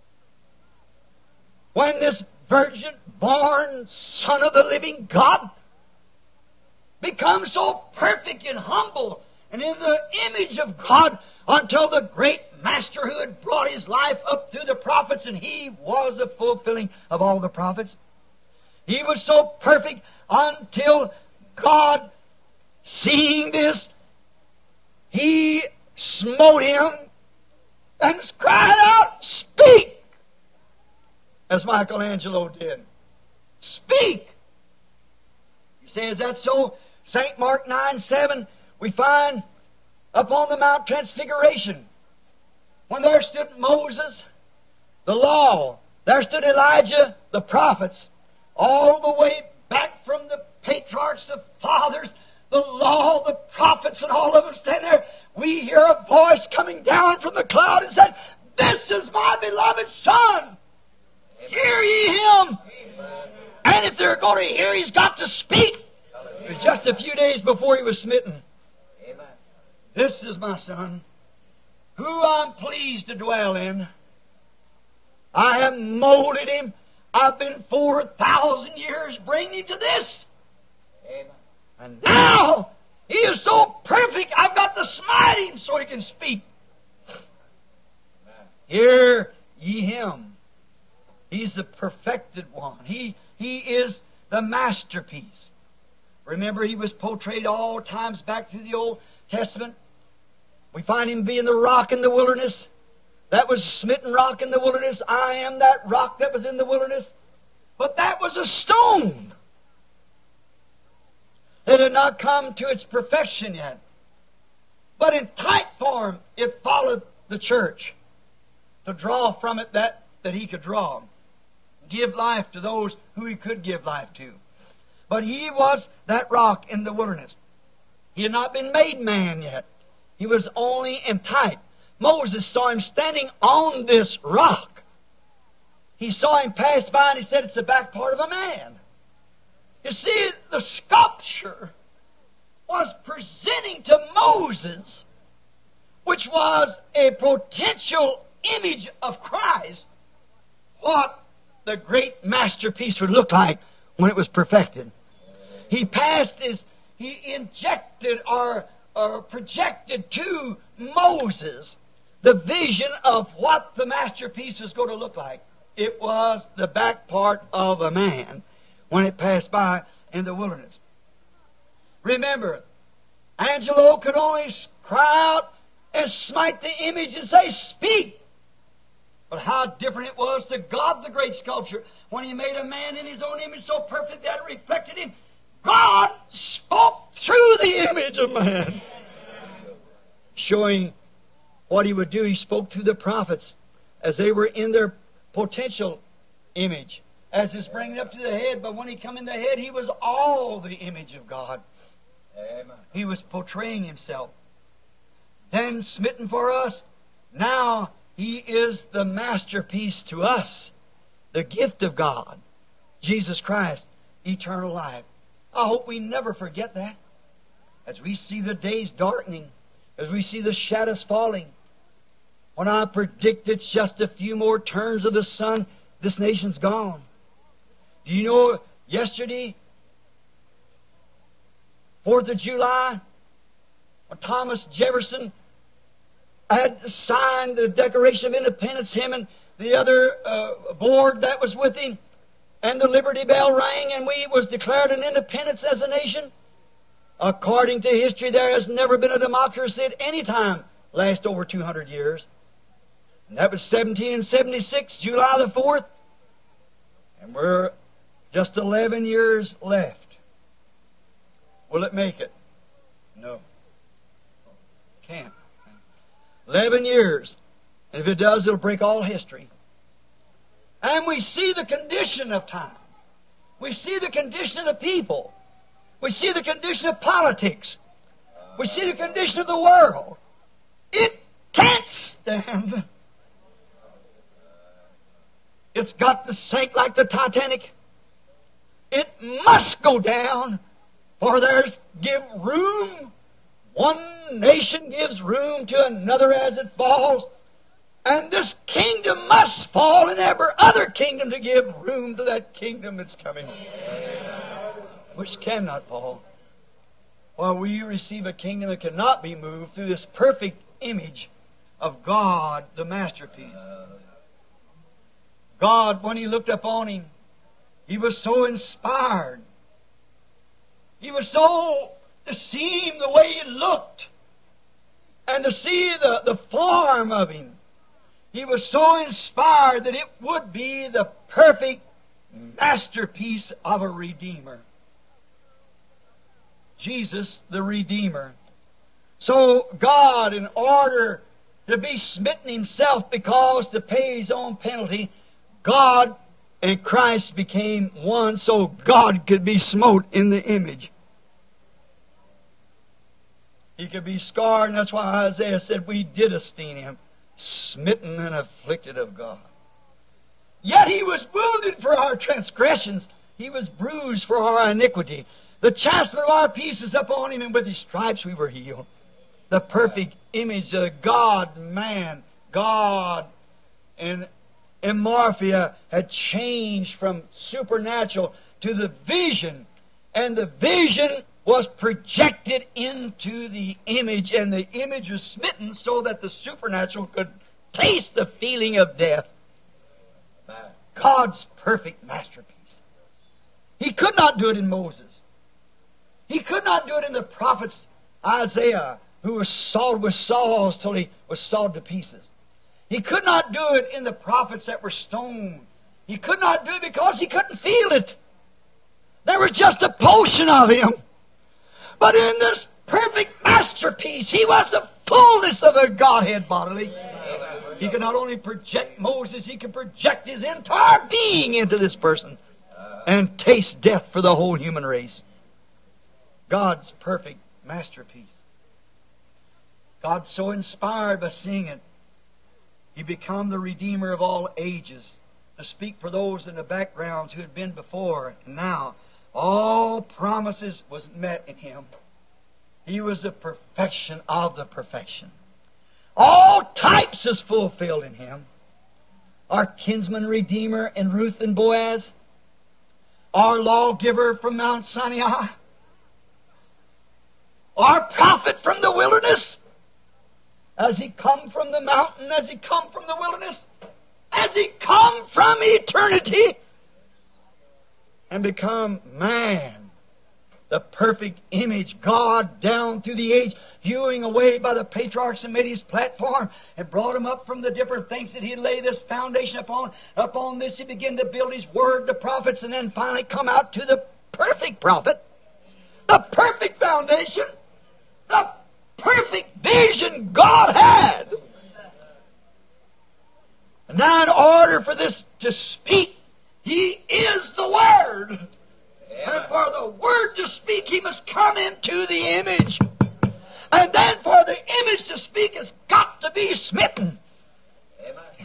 Speaker 1: When this virgin-born Son of the living God becomes so perfect and humble and in the image of God until the great Master who had brought His life up through the prophets, and He was the fulfilling of all the prophets. He was so perfect until God, seeing this, He smote Him and cried out, "Speak!" As Michelangelo did. Speak! You say, is that so? St. Mark 9:7, we find upon the Mount Transfiguration, when there stood Moses, the law, there stood Elijah, the prophets, all the way back from the patriarchs, the fathers, the law, the prophets, and all of them stand there. We hear a voice coming down from the cloud and said, "This is my beloved Son. Amen. Hear ye Him." Amen. And if they're going to hear, He's got to speak. It was just a few days before He was smitten. Amen. This is my Son, who I'm pleased to dwell in. I have molded Him. I've been 4,000 years bringing Him to this. Amen. And now He is so perfect, I've got to smite Him so He can speak. Amen. Hear ye Him. He's the perfected one. He is the masterpiece. Remember, He was portrayed all times back through the Old Testament. We find Him being the rock in the wilderness. That was smitten rock in the wilderness. I am that rock that was in the wilderness. But that was a stone. It had not come to its perfection yet. But in type form, it followed the church to draw from it that He could draw. Give life to those who He could give life to. But He was that rock in the wilderness. He had not been made man yet. He was only in type. Moses saw Him standing on this rock. He saw Him pass by and he said, "It's the back part of a man." You see, the sculpture was presenting to Moses, which was a potential image of Christ, what the great masterpiece would look like when it was perfected. He injected or projected to Moses the vision of what the masterpiece was going to look like. It was the back part of a man when it passed by in the wilderness. Remember, Angelo could only cry out and smite the image and say, "Speak!" But how different it was to God, the great sculptor, when He made a man in His own image so perfect that it reflected Him. God spoke through the image of man, showing what He would do. He spoke through the prophets as they were in their potential image, as is bringing up to the head. But when He come in the head, He was all the image of God. Amen. He was portraying Himself. Then smitten for us, now He is the masterpiece to us, the gift of God, Jesus Christ, eternal life. I hope we never forget that. As we see the days darkening, as we see the shadows falling, when I predict it's just a few more turns of the sun, this nation's gone. Do you know, yesterday, 4th of July, when Thomas Jefferson had signed the Declaration of Independence, him and the other board that was with him, and the Liberty Bell rang, and we was declared an independence as a nation. According to history, there has never been a democracy at any time last over 200 years. And that was 1776, July the 4th. And we're just 11 years left. Will it make it? No. Can't. 11 years. And if it does, it'll break all history. And we see the condition of time. We see the condition of the people. We see the condition of politics. We see the condition of the world. It can't stand. It's got to sink like the Titanic. It must go down, for there's give room. One nation gives room to another as it falls. And this kingdom must fall, and every other kingdom to give room to that kingdom that's coming, which cannot fall. While we receive a kingdom that cannot be moved through this perfect image of God, the masterpiece. God, when He looked upon him, He was so inspired. He was so, to see Him the way He looked, and to see the form of Him, He was so inspired that it would be the perfect masterpiece of a Redeemer. Jesus, the Redeemer. So God, in order to be smitten Himself because to pay His own penalty, God and Christ became one so God could be smote in the image. He could be scarred, and that's why Isaiah said, "We did esteem Him smitten and afflicted of God. Yet He was wounded for our transgressions. He was bruised for our iniquity. The chastisement of our peace is upon Him, and with His stripes we were healed." The perfect image of God, man, God in Morphia had changed from supernatural to the vision. And the vision was projected into the image, and the image was smitten so that the supernatural could taste the feeling of death. God's perfect masterpiece. He could not do it in Moses. He could not do it in the prophets Isaiah, who was sawed with saws till he was sawed to pieces. He could not do it in the prophets that were stoned. He could not do it because he couldn't feel it. There was just a portion of Him. But in this perfect masterpiece, He was the fullness of the Godhead bodily. He could not only project Moses, He could project His entire being into this person and taste death for the whole human race. God's perfect masterpiece. God so inspired by seeing it, He became the Redeemer of all ages, to speak for those in the backgrounds who had been before and now, All promises was met in Him. He was the perfection of the perfection. All types is fulfilled in Him. Our kinsman redeemer in Ruth and Boaz. Our lawgiver from Mount Sinai. Our prophet from the wilderness. As He come from the mountain, as He come from the wilderness, as He come from eternity and become man. The perfect image, God down through the age, hewing away by the patriarchs and made His platform and brought Him up from the different things that He laid this foundation upon. Upon this He began to build His Word, the prophets, and then finally come out to the perfect prophet, the perfect foundation, the perfect vision God had. And now in order for this to speak, He is the Word. And for the Word to speak, He must come into the image. And then for the image to speak, it's got to be smitten. He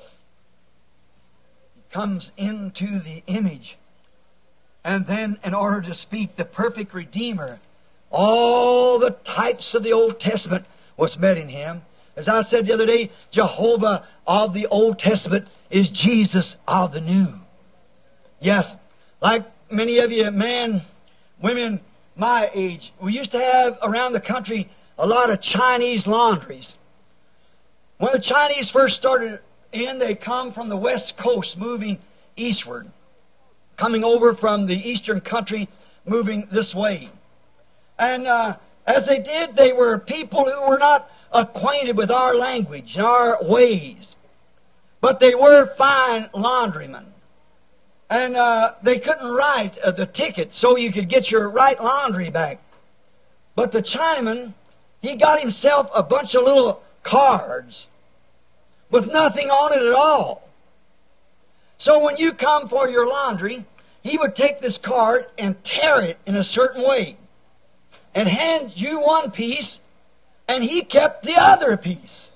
Speaker 1: comes into the image. And then in order to speak, the perfect Redeemer, all the types of the Old Testament was met in Him. As I said the other day, Jehovah of the Old Testament is Jesus of the New. Yes, like many of you men, women my age, we used to have around the country a lot of Chinese laundries. When the Chinese first started in, they come from the west coast moving eastward, coming over from the eastern country moving this way. And as they did, they were people who were not acquainted with our language and our ways. But they were fine laundrymen. And they couldn't write the ticket so you could get your right laundry back. But the Chinaman, he got himself a bunch of little cards with nothing on it at all. So when you come for your laundry, he would take this card and tear it in a certain way and hand you one piece, and he kept the other piece.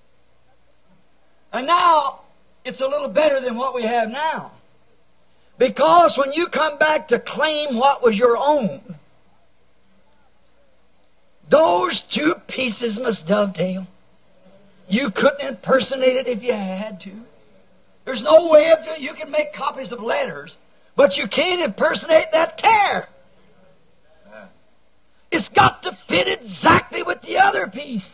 Speaker 1: And now it's a little better than what we have now. Because when you come back to claim what was your own, those two pieces must dovetail. You couldn't impersonate it if you had to. There's no way of doing it. You can make copies of letters, but you can't impersonate that tear. It's got to fit exactly with the other piece.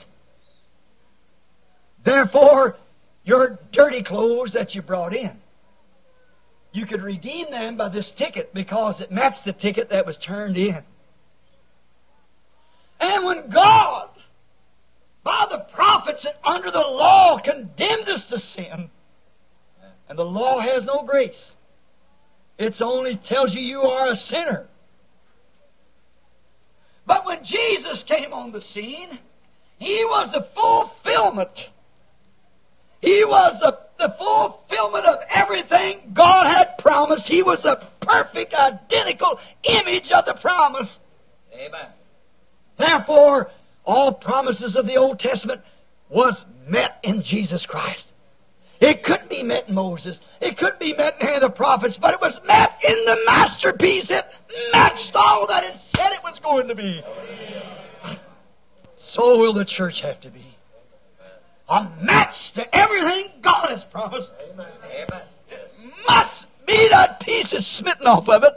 Speaker 1: Therefore, your dirty clothes that you brought in, you could redeem them by this ticket because it matched the ticket that was turned in. And when God, by the prophets and under the law, condemned us to sin, and the law has no grace, it only tells you you are a sinner. But when Jesus came on the scene, He was the fulfillment. He was the fulfillment of everything God had promised. He was a perfect, identical image of the promise.
Speaker 2: Amen.
Speaker 1: Therefore, all promises of the Old Testament was met in Jesus Christ. It couldn't be met in Moses. It couldn't be met in any of the prophets, but it was met in the masterpiece. It matched all that it said it was going to be. So will the church have to be. A match to everything God has promised.
Speaker 2: Amen.
Speaker 1: It must be that piece that's smitten off of it.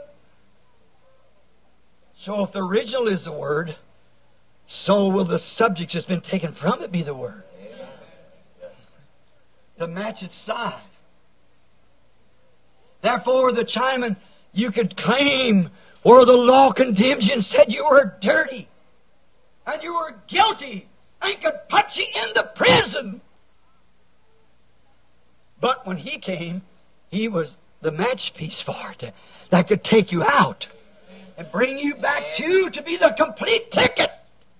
Speaker 1: So if the original is the Word, so will the subject that's been taken from it be the Word. To match its side. Therefore, the Chinaman, you could claim where the law condemned you and said you were dirty and you were guilty and could put you in the prison. But when He came, He was the match piece for it that could take you out and bring you back to be the complete ticket.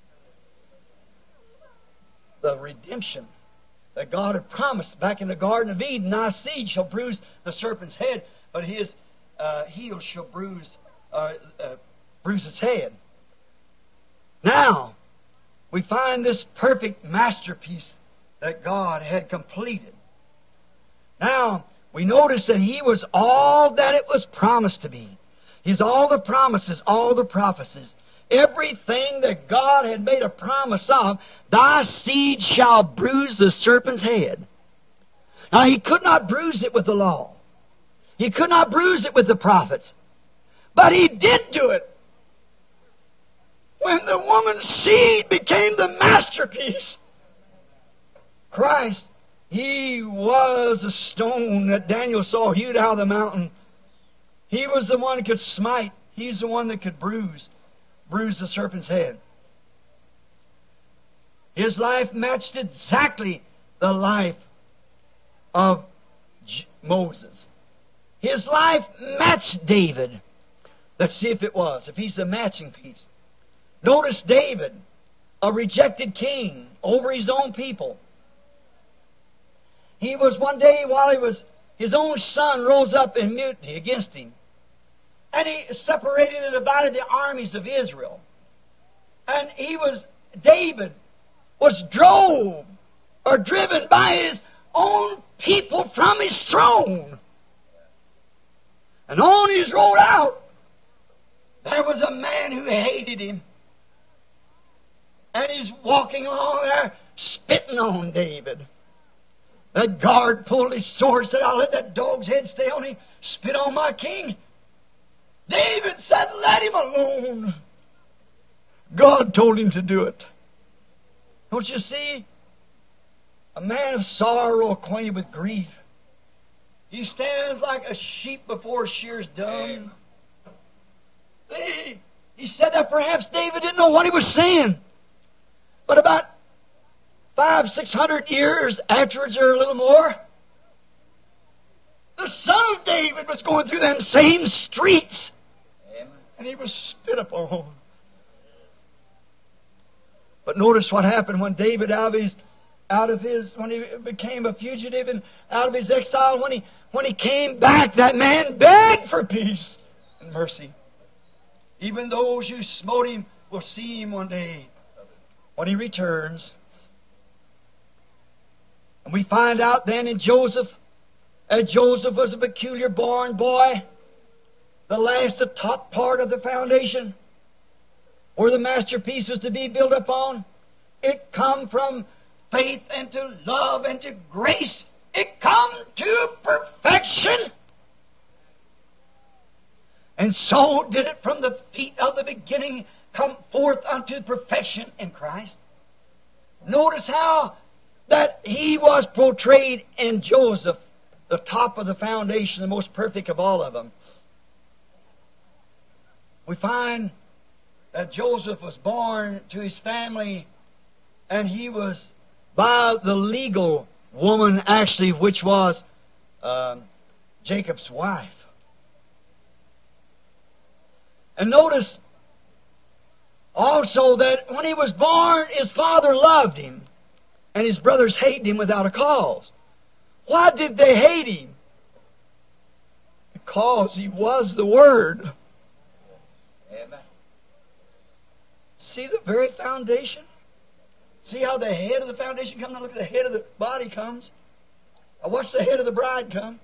Speaker 1: The redemption that God had promised back in the Garden of Eden. Thy seed shall bruise the serpent's head, but his heel shall bruise its head. Now, we find this perfect masterpiece that God had completed. Now, we notice that He was all that it was promised to be. He's all the promises, all the prophecies. Everything that God had made a promise of, thy seed shall bruise the serpent's head. Now, he could not bruise it with the law. He could not bruise it with the prophets. But he did do it. When the woman's seed became the masterpiece, Christ, he was a stone that Daniel saw hewed out of the mountain. He was the one that could smite. He's the one that could bruise the serpent's head. His life matched exactly the life of Moses. His life matched David. Let's see if it was, if he's the matching piece. Notice David, a rejected king over his own people. He was one day while his own son rose up in mutiny against him. And he separated and divided the armies of Israel. And David was driven by his own people from his throne. And on his road out, there was a man who hated him. And he's walking along there, spitting on David. That guard pulled his sword and said, I'll let that dog's head stay on him, spit on my king. David said, let him alone. God told him to do it. Don't you see? A man of sorrow, acquainted with grief. He stands like a sheep before shears dumb. He said that perhaps David didn't know what he was saying. But about 500-600 years afterwards, or a little more, the son of David was going through them same streets. And he was spit upon. But notice what happened when David when he became a fugitive and out of his exile, when he came back, that man begged for peace and mercy. Even those who smote him will see him one day when he returns. And we find out then in Joseph, as Joseph was a peculiar born boy, the top part of the foundation, where the masterpiece was to be built upon, it come from faith and to love and to grace. It come to perfection. And so did it from the feet of the beginning come forth unto perfection in Christ. Notice how that he was portrayed in Joseph, the top of the foundation, the most perfect of all of them. We find that Joseph was born to his family, and he was by the legal woman, actually, which was Jacob's wife. And notice also that when he was born, his father loved him, and his brothers hated him without a cause. Why did they hate him? Because he was the Word. Amen. See the very foundation? See how the head of the foundation comes? Now look at the head of the body comes. Now watch the head of the bride come.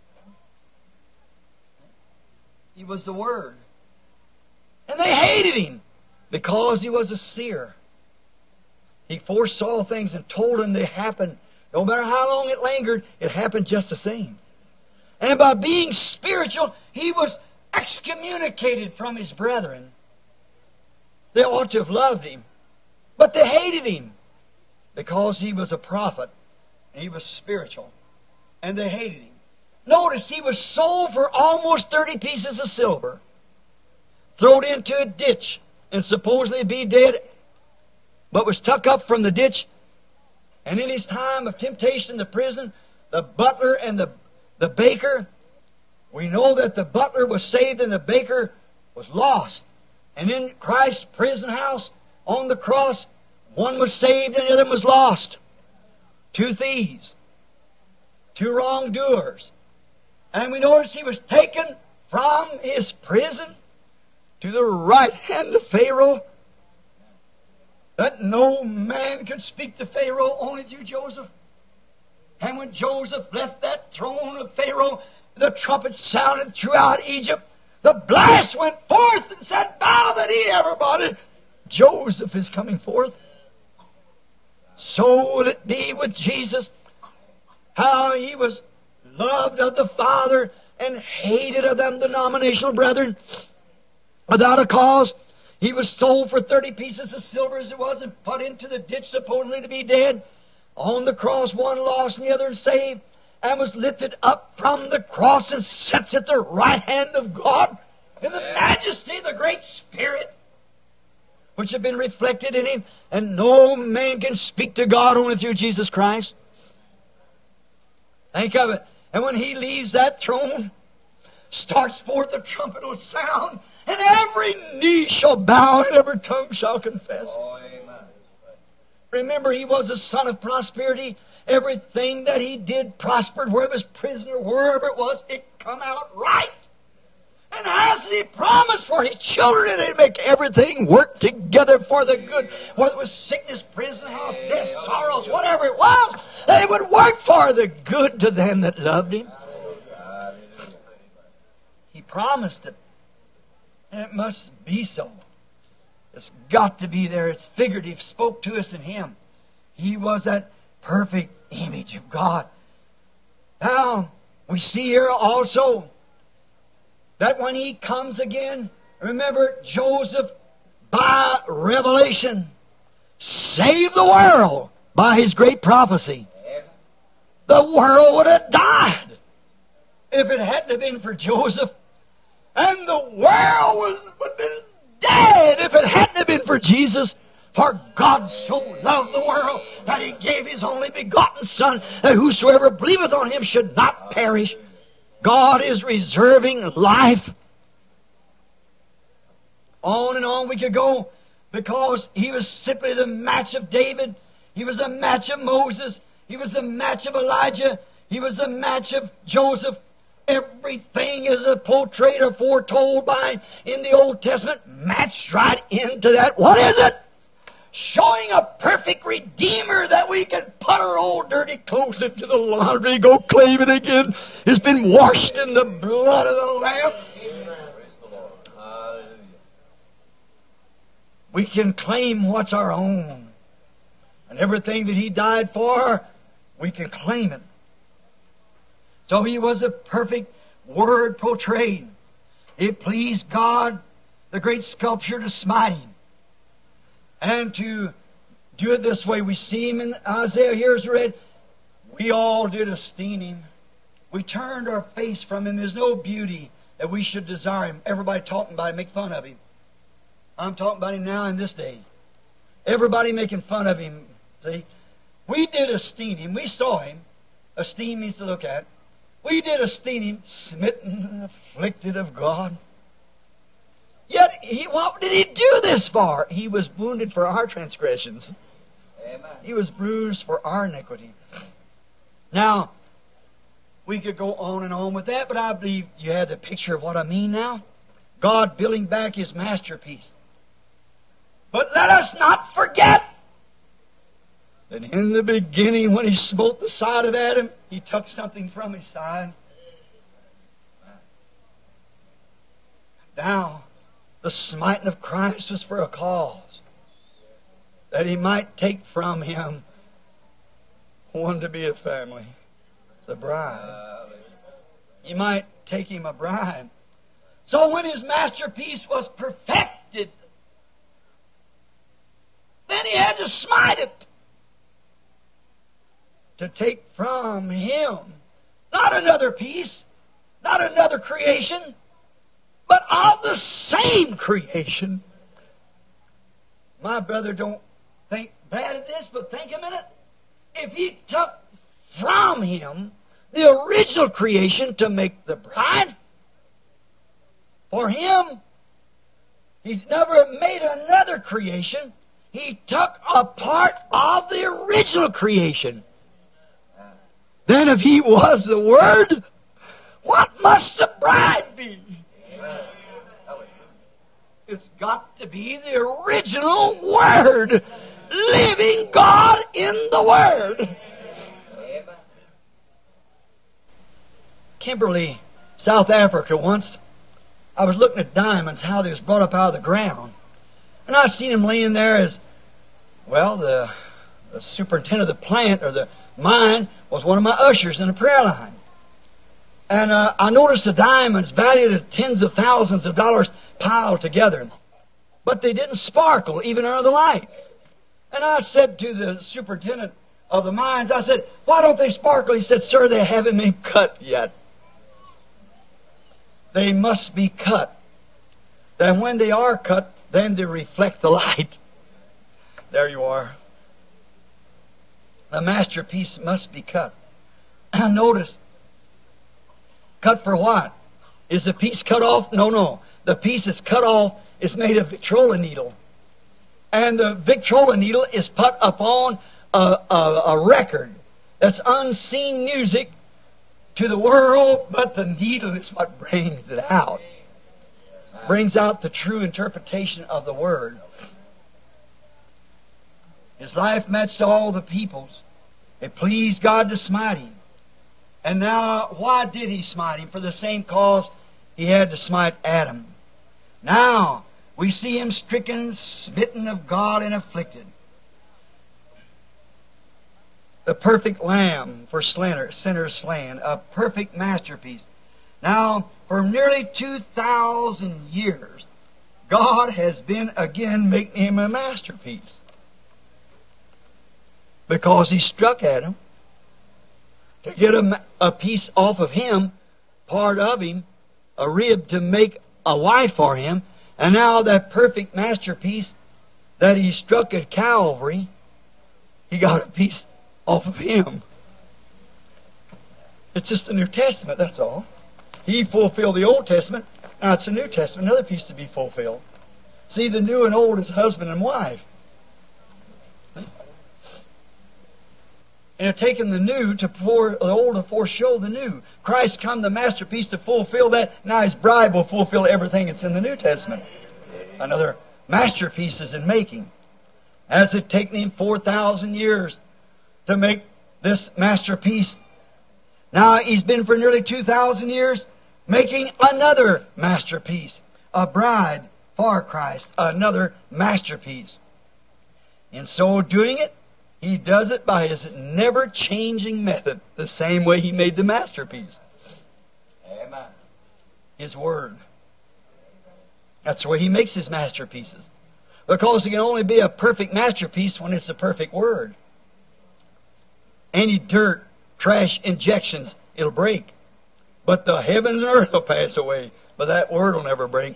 Speaker 1: He was the Word. And they hated him because he was a seer. He foresaw things and told them they happened. No matter how long it lingered, it happened just the same. And by being spiritual, he was excommunicated from his brethren. They ought to have loved him, but they hated him because he was a prophet. He was spiritual, and they hated him. Notice he was sold for almost 30 pieces of silver, thrown into a ditch, and supposedly be dead, but was tucked up from the ditch. And in his time of temptation in the prison, the butler and the baker, we know that the butler was saved and the baker was lost. And in Christ's prison house, on the cross, one was saved and the other was lost. 2 thieves, 2 wrongdoers. And we notice he was taken from his prison to the right hand of Pharaoh, that no man could speak to Pharaoh, only through Joseph. And when Joseph left that throne of Pharaoh, the trumpet sounded throughout Egypt. The blast went forth and said, bow the knee, everybody. Joseph is coming forth. So will it be with Jesus. How He was loved of the Father and hated of them denominational brethren without a cause. He was sold for 30 pieces of silver as it was and put into the ditch supposedly to be dead. On the cross, one lost and the other saved, and was lifted up from the cross and sits at the right hand of God in the majesty of the great Spirit, which had been reflected in Him. And no man can speak to God only through Jesus Christ. Think of it. And when He leaves that throne, starts forth the trumpet will sound, and every knee shall bow and every tongue shall confess. Remember, He was a son of prosperity. Everything that He did prospered. Wherever He was prisoner, wherever it was, it come out right. And hasn't He promised for His children that He'd make everything work together for the good? Whether it was sickness, prison house, death, sorrows, whatever it was, they would work for the good to them that loved Him. He promised it. And it must be so. It's got to be there. It's figurative. Spoke to us in Him. He was that perfect image of God. Now, we see here also that when He comes again, remember Joseph, by revelation, saved the world by his great prophecy. The world would have died if it hadn't have been for Joseph. And the world would have been dead if it hadn't have been for Jesus. For God so loved the world that He gave His only begotten Son, that whosoever believeth on Him should not perish. God is reserving life. On and on we could go, because He was simply the match of David. He was the match of Moses. He was the match of Elijah. He was the match of Joseph. Everything is portrayed or foretold by in the Old Testament, matched right into that. What is it? Showing a perfect Redeemer that we can put our old dirty clothes into the laundry, go claim it again. It's been washed in the blood of the Lamb. We can claim what's our own. And everything that He died for, we can claim it. So He was the perfect Word portrayed. It pleased God, the great sculptor, to smite Him. And to do it this way, we see Him in Isaiah here as read. We all did esteem Him. We turned our face from Him. There's no beauty that we should desire Him. Everybody talking about Him, make fun of Him. I'm talking about Him now in this day. Everybody making fun of Him. See? We did esteem Him. We saw Him. Esteem means to look at. We did esteem Him, smitten and afflicted of God. Yet, what did He do this for? He was wounded for our transgressions. Amen. He was bruised for our iniquity. Now, we could go on and on with that, but I believe you have the picture of what I mean now. God building back His masterpiece. But let us not forget that in the beginning, when He smote the side of Adam, He took something from his side. Now, the smiting of Christ was for a cause, that He might take from him one to be a family, the bride. He might take him a bride. So when His masterpiece was perfected, then He had to smite it, to take from him not another piece, not another creation, but of the same creation. My brother, don't think bad of this, but think a minute. If He took from him the original creation to make the bride, for Him, He never made another creation. He took a part of the original creation. Then if He was the Word, what must the bride be? It's got to be the original Word, living God in the Word. Kimberley, South Africa once, I was looking at diamonds, how they was brought up out of the ground. And I seen them laying there as, well, the superintendent of the plant or the mine was one of my ushers in the prayer line. And I noticed the diamonds valued at tens of thousands of dollars piled together. But they didn't sparkle even under the light. And I said to the superintendent of the mines, I said, why don't they sparkle? He said, sir, they haven't been cut yet. They must be cut. Then when they are cut, then they reflect the light. There you are. The masterpiece must be cut. Notice, cut for what? Is the piece cut off? No. The piece is cut off. It's made of Victrola needle. And the Victrola needle is put upon a record that's unseen music to the world, but the needle is what brings it out. Brings out the true interpretation of the Word. His life matched all the people's. It pleased God to smite him. And now, why did He smite him? For the same cause He had to smite Adam. Now, we see him stricken, smitten of God, and afflicted. The perfect lamb for sinners slain, a perfect masterpiece. Now, for nearly 2,000 years, God has been again making him a masterpiece. Because He struck Adam to get a piece off of him, part of him, a rib to make a wife for him. And now that perfect masterpiece that He struck at Calvary, He got a piece off of him. It's just the New Testament, that's all. He fulfilled the Old Testament. Now it's the New Testament, another piece to be fulfilled. See, the new and old is husband and wife. And have taken the new to the old to foreshow the new. Christ come the masterpiece to fulfill that. Now His bride will fulfill everything that's in the New Testament. Another masterpiece is in making. Has it taken Him 4,000 years to make this masterpiece? Now He's been for nearly 2,000 years making another masterpiece. A bride for Christ. Another masterpiece. In so doing it, He does it by His never-changing method, the same way He made the masterpiece. Amen. His Word. That's the way He makes His masterpieces. Because it can only be a perfect masterpiece when it's a perfect Word. Any dirt, trash, injections, it'll break. But the heavens and earth will pass away, but that Word will never break.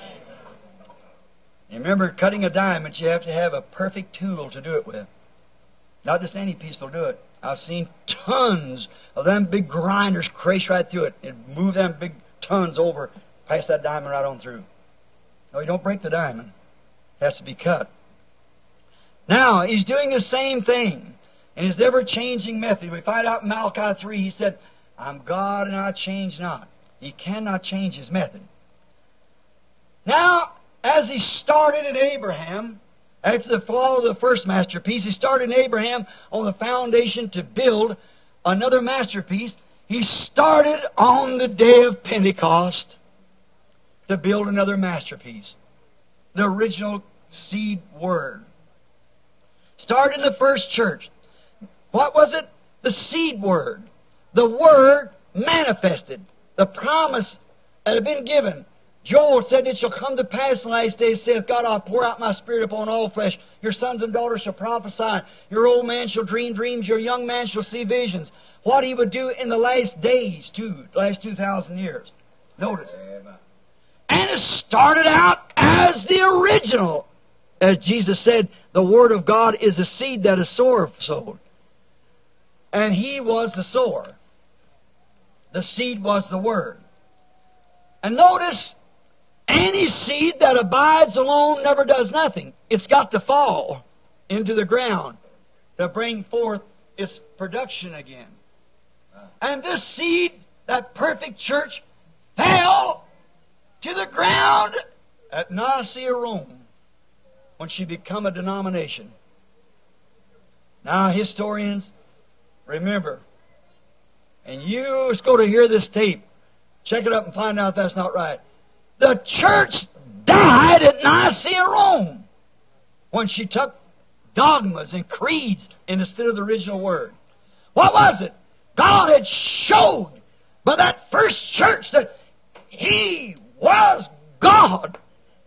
Speaker 1: You remember, cutting a diamond, you have to have a perfect tool to do it with. Not just any piece will do it. I've seen tons of them big grinders crash right through it and move them big tons over, pass that diamond right on through. No, you don't break the diamond. It has to be cut. Now, He's doing the same thing in His never-changing method. We find out in Malachi 3, He said, I'm God and I change not. He cannot change His method. Now, as He started at Abraham, after the fall of the first masterpiece, He started in Abraham on the foundation to build another masterpiece. He started on the day of Pentecost to build another masterpiece. The original seed Word. Started in the first church. What was it? The seed Word. The Word manifested. The promise that had been given. Joel said, it shall come to pass in the last days, saith God, I'll pour out my Spirit upon all flesh. Your sons and daughters shall prophesy. Your old man shall dream dreams. Your young man shall see visions. What He would do in the last days, too, the last 2,000 years. Notice. And it started out as the original. As Jesus said, the Word of God is a seed that a sower sowed. And He was the sower. The seed was the Word. And notice, any seed that abides alone never does nothing. It's got to fall into the ground to bring forth its production again. And this seed, that perfect church, fell to the ground at Nicaea, Rome, when she became a denomination. Now, historians, remember, and you just go to hear this tape, check it up and find out that's not right. The church died at Nicaea, Rome, when she took dogmas and creeds instead of the original Word. What was it? God had showed by that first church that He was God.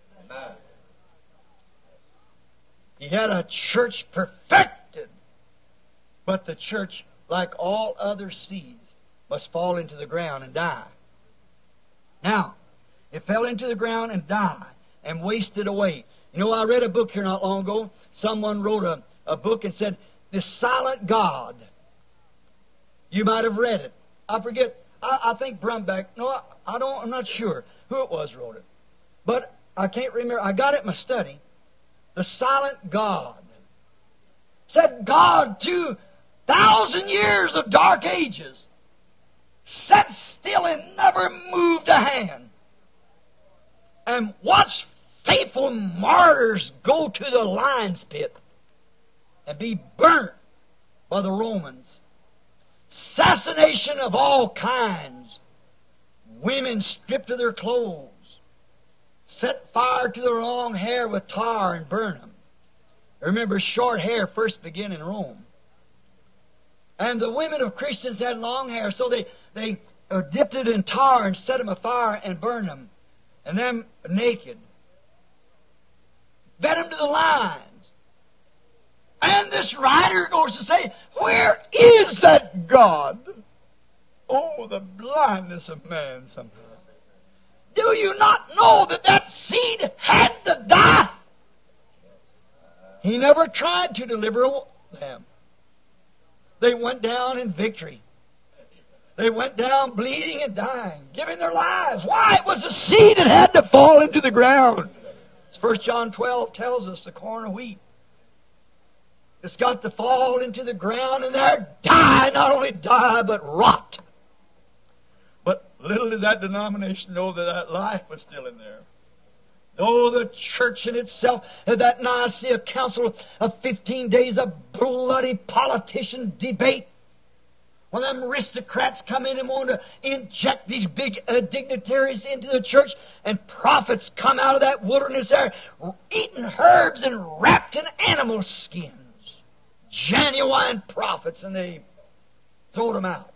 Speaker 1: He had a church perfected. But the church, like all other seeds, must fall into the ground and die. Now, it fell into the ground and died and wasted away. You know, I read a book here not long ago. Someone wrote a book and said, "The Silent God." You might have read it. I forget. I think Brumback. No, I'm not sure who it was wrote it. But I can't remember. I got it in my study. The Silent God. Said God, 2,000 years of dark ages, sat still and never moved a hand, and watched faithful martyrs go to the lion's pit and be burnt by the Romans. Assassination of all kinds. Women stripped of their clothes. Set fire to their long hair with tar and burn them. Remember, short hair first began in Rome. And the women of Christians had long hair, so they dipped it in tar and set them afire and burned them. And them naked. Fed them to the lions. And this writer goes to say, where is that God? Oh, the blindness of man sometimes. Do you not know that that seed had to die? He never tried to deliver them. They went down in victory. They went down bleeding and dying, giving their lives. Why? It was a seed that had to fall into the ground. As 1 John 12 tells us, the corn of wheat. It's got to fall into the ground and there die, not only die, but rot. But little did that denomination know that that life was still in there. Though the church in itself had that Nicaea council of 15 days of bloody politician debate, when them aristocrats come in and want to inject these big dignitaries into the church, and prophets come out of that wilderness there, eating herbs and wrapped in animal skins. Genuine prophets, and they throwed them out.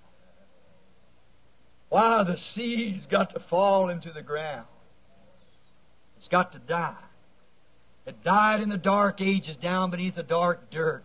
Speaker 1: Why? The seed's got to fall into the ground. It's got to die. It died in the dark ages down beneath the dark dirt.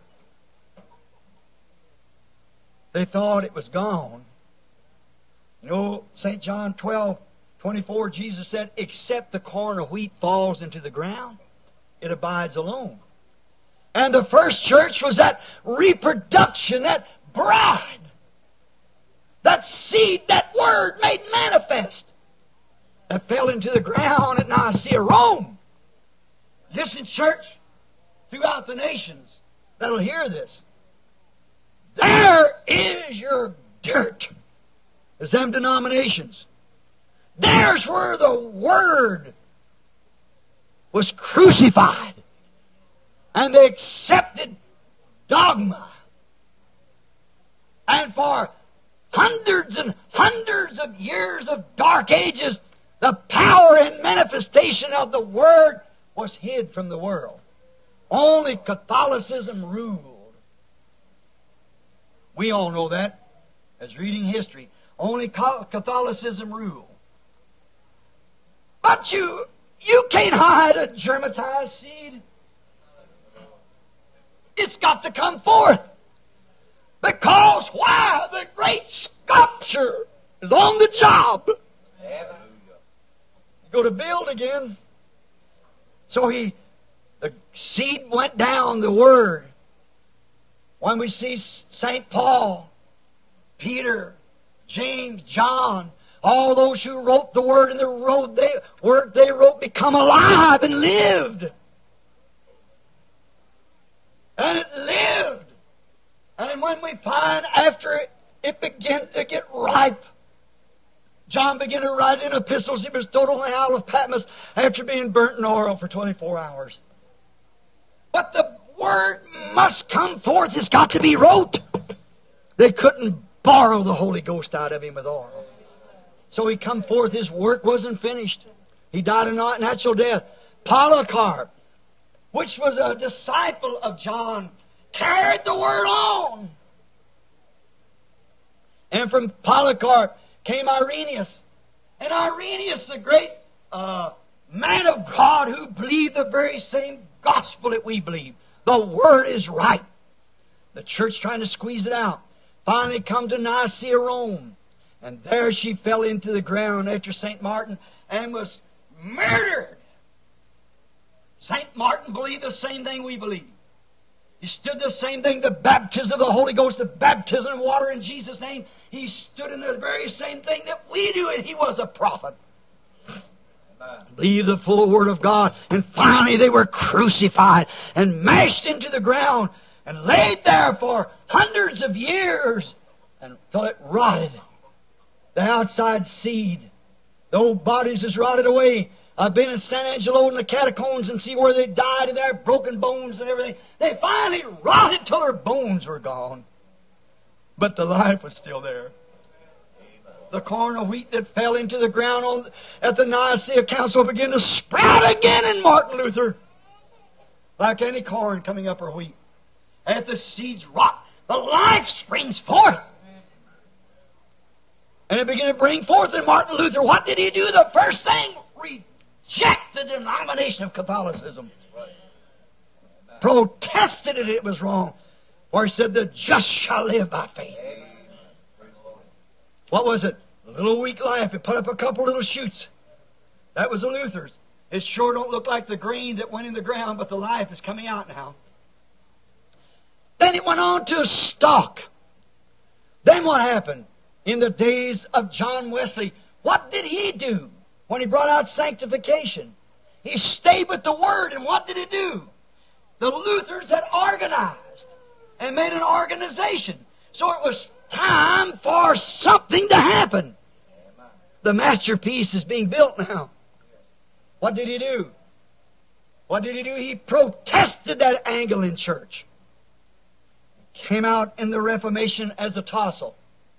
Speaker 1: They thought it was gone. You know, St. John 12:24, Jesus said, except the corn of wheat falls into the ground, it abides alone. And the first church was that reproduction, that bride, that seed, that word made manifest, that fell into the ground at Nicaea, Rome. Listen, church, throughout the nations that'll hear this. There is your dirt. Is them denominations. There's where the Word was crucified. And they accepted dogma. And for hundreds and hundreds of years of dark ages, the power and manifestation of the Word was hid from the world. Only Catholicism ruled. We all know that as reading history. Only Catholicism ruled. But you can't hide a germatized seed. It's got to come forth. Because why? The great sculpture is on the job. Go to build again. So the seed went down, the Word. When we see St. Paul, Peter, James, John, all those who wrote the Word and the word they wrote become alive and lived. And it lived. And when we find after it began to get ripe, John began to write in epistles. He was thrown on the Isle of Patmos after being burnt in oil for 24 hours. But the Word must come forth. It's got to be wrote. They couldn't borrow the Holy Ghost out of him with oil. So he come forth. His work wasn't finished. He died a natural death. Polycarp, which was a disciple of John, carried the word on. And from Polycarp came Irenaeus. And Irenaeus, the great man of God who believed the very same gospel that we believe. The Word is right. The church trying to squeeze it out. Finally come to Nicaea, Rome. And there she fell into the ground after St. Martin and was murdered. St. Martin believed the same thing we believe. He stood the same thing, the baptism of the Holy Ghost, the baptism of water in Jesus' name. He stood in the very same thing that we do, and he was a prophet. Believe the full Word of God. And finally they were crucified and mashed into the ground and laid there for hundreds of years until it rotted. The outside seed, the old bodies is rotted away. I've been in San Angelo in the catacombs and see where they died and their broken bones and everything. They finally rotted till their bones were gone. But the life was still there. The corn of wheat that fell into the ground at the Nicaea Council began to sprout again in Martin Luther. Like any corn coming up or wheat. As the seeds rot, the life springs forth. And it began to bring forth in Martin Luther. What did he do? The first thing, reject the denomination of Catholicism. Protested it was wrong. For he said, the just shall live by faith. What was it? A little weak life. It put up a couple little shoots. That was the Luthers. It sure don't look like the grain that went in the ground, but the life is coming out now. Then it went on to a stalk. Then what happened? In the days of John Wesley, what did he do when he brought out sanctification? He stayed with the Word, and what did he do? The Luthers had organized and made an organization. So it was time for something to happen. The masterpiece is being built now. What did he do? What did he do? He protested that Anglican church. Came out in the Reformation as a tassel.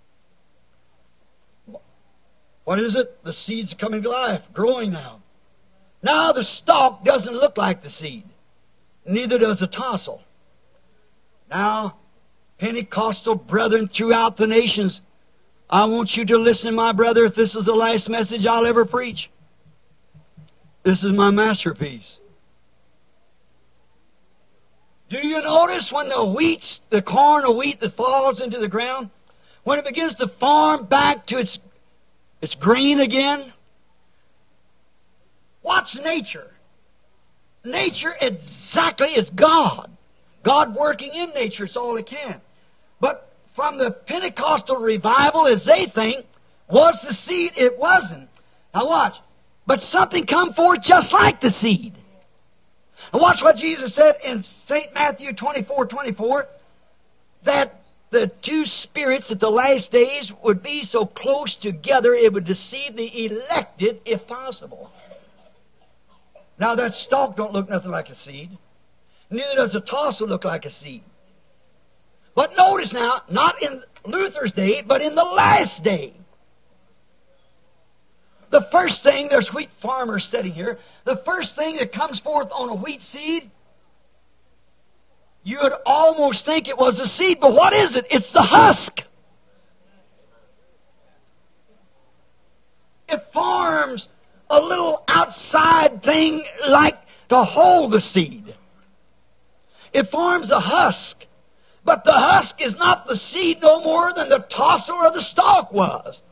Speaker 1: What is it? The seeds are coming to life, growing now. Now the stalk doesn't look like the seed. Neither does the tassel. Now, Pentecostal brethren throughout the nations, I want you to listen, my brother, if this is the last message I'll ever preach. This is my masterpiece. Do you notice when the corn or wheat that falls into the ground, when it begins to form back to its green again? What's nature? Nature exactly is God. God working in nature is all it can. But from the Pentecostal revival, as they think, was the seed? It wasn't. Now watch. But something come forth just like the seed. And watch what Jesus said in St. Matthew 24:24, that the two spirits at the last days would be so close together it would deceive the elected if possible. Now that stalk don't look nothing like a seed. Neither does a tassel look like a seed. But notice now, not in Luther's day, but in the last day. The first thing, there's wheat farmers sitting here, the first thing that comes forth on a wheat seed, you would almost think it was a seed, but what is it? It's the husk. It forms a little outside thing like to hold the seed. It forms a husk. But the husk is not the seed no more than the tassel or the stalk was.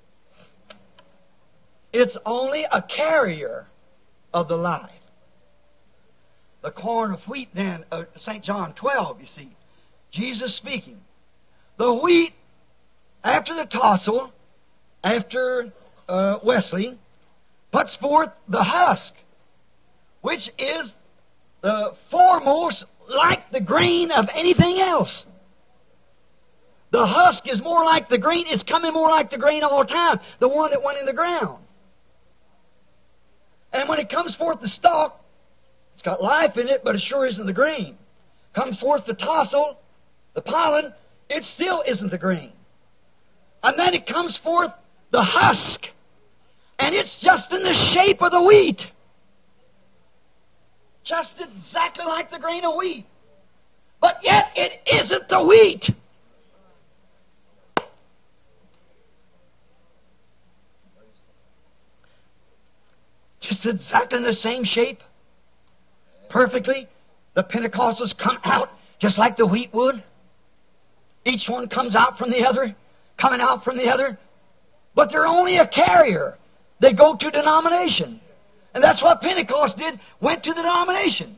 Speaker 1: It's only a carrier of the life. The corn of wheat then, St. John 12, you see. Jesus speaking. The wheat, after the tassel, after Wesley, puts forth the husk, which is the foremost like the grain of anything else. The husk is more like the grain. It's coming more like the grain all the time. The one that went in the ground. And when it comes forth the stalk, it's got life in it, but it sure isn't the grain. Comes forth the tassel, the pollen, it still isn't the grain. And then it comes forth the husk. And it's just in the shape of the wheat. Just exactly like the grain of wheat. But yet it isn't the wheat. Just exactly in the same shape. Perfectly. The Pentecostals come out just like the wheat would. Each one comes out from the other, coming out from the other. But they're only a carrier. They go to denomination. And that's what Pentecost did, went to the denomination.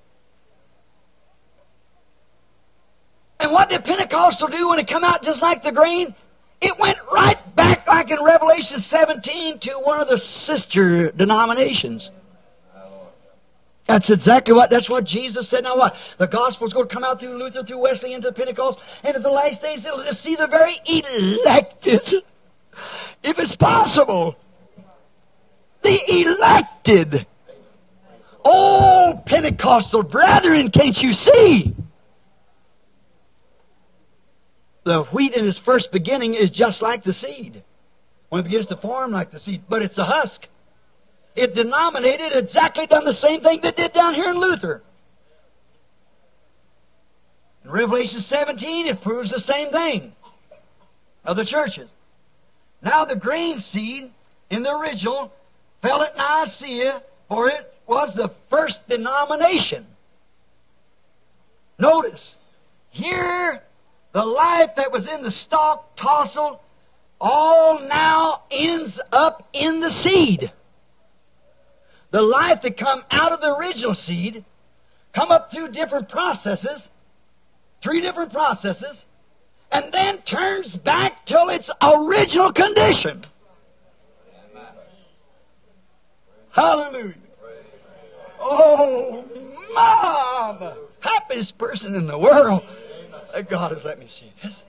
Speaker 1: And what did Pentecostal do when it come out just like the grain? It went right back, like in Revelation 17, to one of the sister denominations. That's exactly that's what Jesus said. Now what? The gospel's going to come out through Luther, through Wesley, into Pentecost, and in the last days it'll just see the very elected, if it's possible. The elected. Oh, Pentecostal brethren, can't you see? The wheat in its first beginning is just like the seed. When it begins to form like the seed. But it's a husk. It denominated exactly done the same thing that did down here in Luther. In Revelation 17, it proves the same thing of the churches. Now the grain seed in the original fell at Nicaea, for it was the first denomination. Notice, here the life that was in the stalk, tassel, all now ends up in the seed. The life that come out of the original seed, come up through different processes, 3 different processes, and then turns back till its original condition. Hallelujah. Oh, Mom! Happiest person in the world. God has let me see this.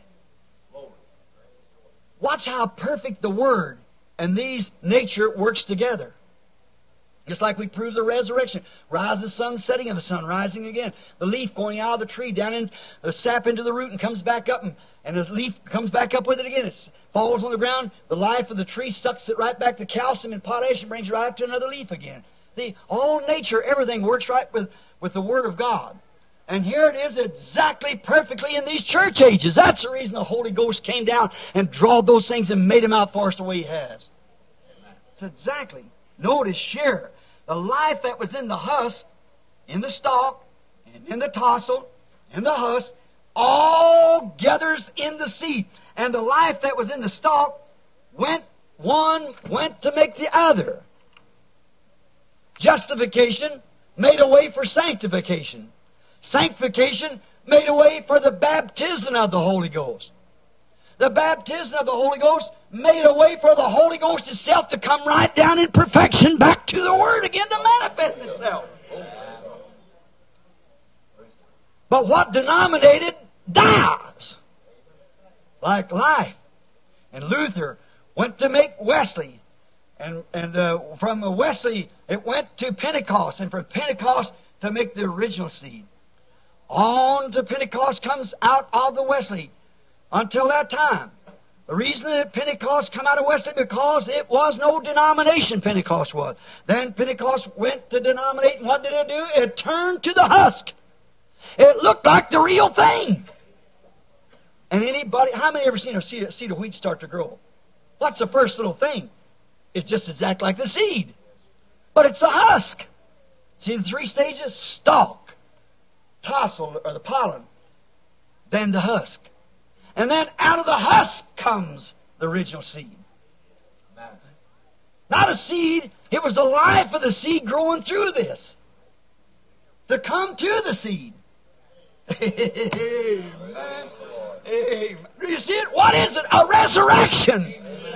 Speaker 1: Watch how perfect the Word and these nature works together. Just like we prove the resurrection. Rise the sun, setting of the sun, rising again. The leaf going out of the tree, down in the sap into the root and comes back up, and the leaf comes back up with it again. It falls on the ground. The life of the tree sucks it right back to calcium and potassium, brings it right up to another leaf again. All nature, everything works right with the Word of God. And here it is exactly perfectly in these church ages. That's the reason the Holy Ghost came down and drawed those things and made them out for us the way He has. It's exactly. Notice here, the life that was in the husk, in the stalk, and in the tassel, in the husk, all gathers in the seed. And the life that was in the stalk went to make the other. Justification made a way for sanctification. Sanctification made a way for the baptism of the Holy Ghost. The baptism of the Holy Ghost made a way for the Holy Ghost itself to come right down in perfection back to the Word again to manifest itself. But what denominated dies. Like life. And Luther went to make Wesley. And from Wesley it went to Pentecost. And from Pentecost to make the original seed. On to Pentecost comes out of the Wesley. Until that time. The reason that Pentecost come out of Wesley, because it was no denomination, Pentecost was. Then Pentecost went to denominate, and what did it do? It turned to the husk. It looked like the real thing. And anybody, how many ever seen a seed of wheat start to grow? What's the first little thing? It's just exactly like the seed. But it's a husk. See the 3 stages? Stalk, tassel, or the pollen, then the husk. And then out of the husk comes the original seed. Not a seed, it was the life of the seed growing through this. To come to the seed. Amen. Amen. Do you see it? What is it? A resurrection.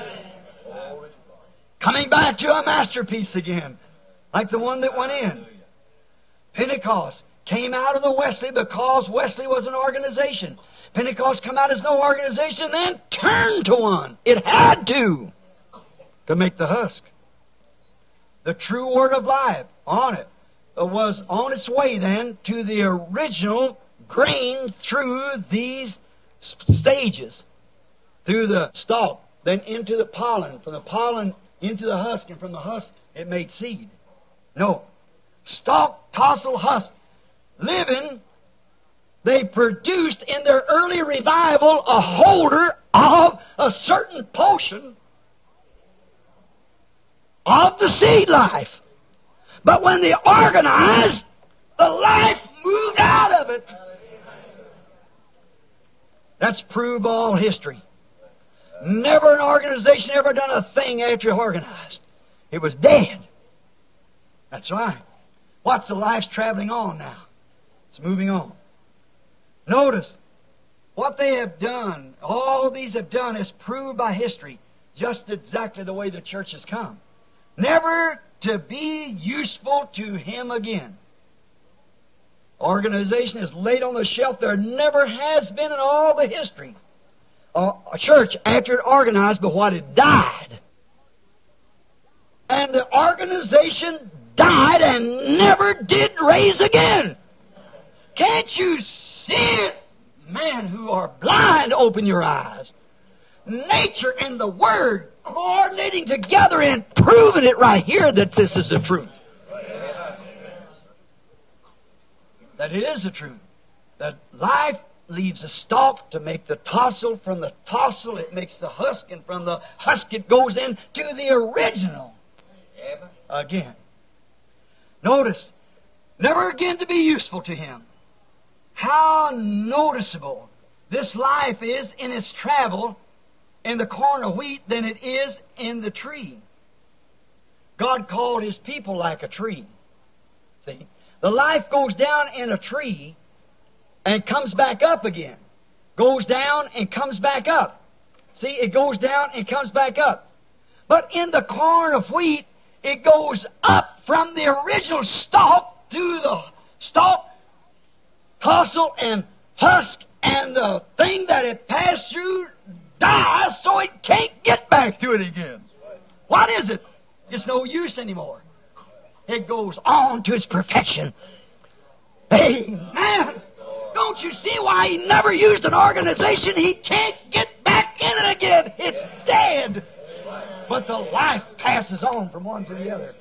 Speaker 1: Coming back to a masterpiece again. Like the one that went in. Pentecost came out of the Wesley because Wesley was an organization. Pentecost come out as no organization, then turned to one. It had to make the husk. The true Word of life on it was on its way then to the original grain through these stages. Through the stalk, then into the pollen. From the pollen into the husk, and from the husk it made seed. No. Stalk, tassel, husk. Living, they produced in their early revival a holder of a certain portion of the seed life. But when they organized, the life moved out of it. That's proved all history. Never an organization ever done a thing after organized. It was dead. That's right. What's the life's traveling on now? It's moving on. Notice, what they have done, all these have done is proved by history just exactly the way the church has come. Never to be useful to Him again. Organization is laid on the shelf. There never has been in all the history a church after it organized, but what it died. And the organization died and never did raise again. Can't you see it? Men who are blind, open your eyes. Nature and the Word coordinating together and proving it right here that this is the truth. That it is the truth. That life leaves a stalk to make the tassel. From the tassel it makes the husk, and from the husk it goes into the original again. Notice, never again to be useful to Him. How noticeable this life is in its travel in the corn of wheat than it is in the tree. God called His people like a tree. See? The life goes down in a tree and comes back up again. Goes down and comes back up. See, it goes down and comes back up. But in the corn of wheat, it goes up from the original stalk to the stalk, tassel, and husk, and the thing that it passed through dies, so it can't get back to it again. What is it? It's no use anymore. It goes on to its perfection. Amen. Don't you see why He never used an organization? He can't get back in it again. It's dead. But the life passes on from one to the other.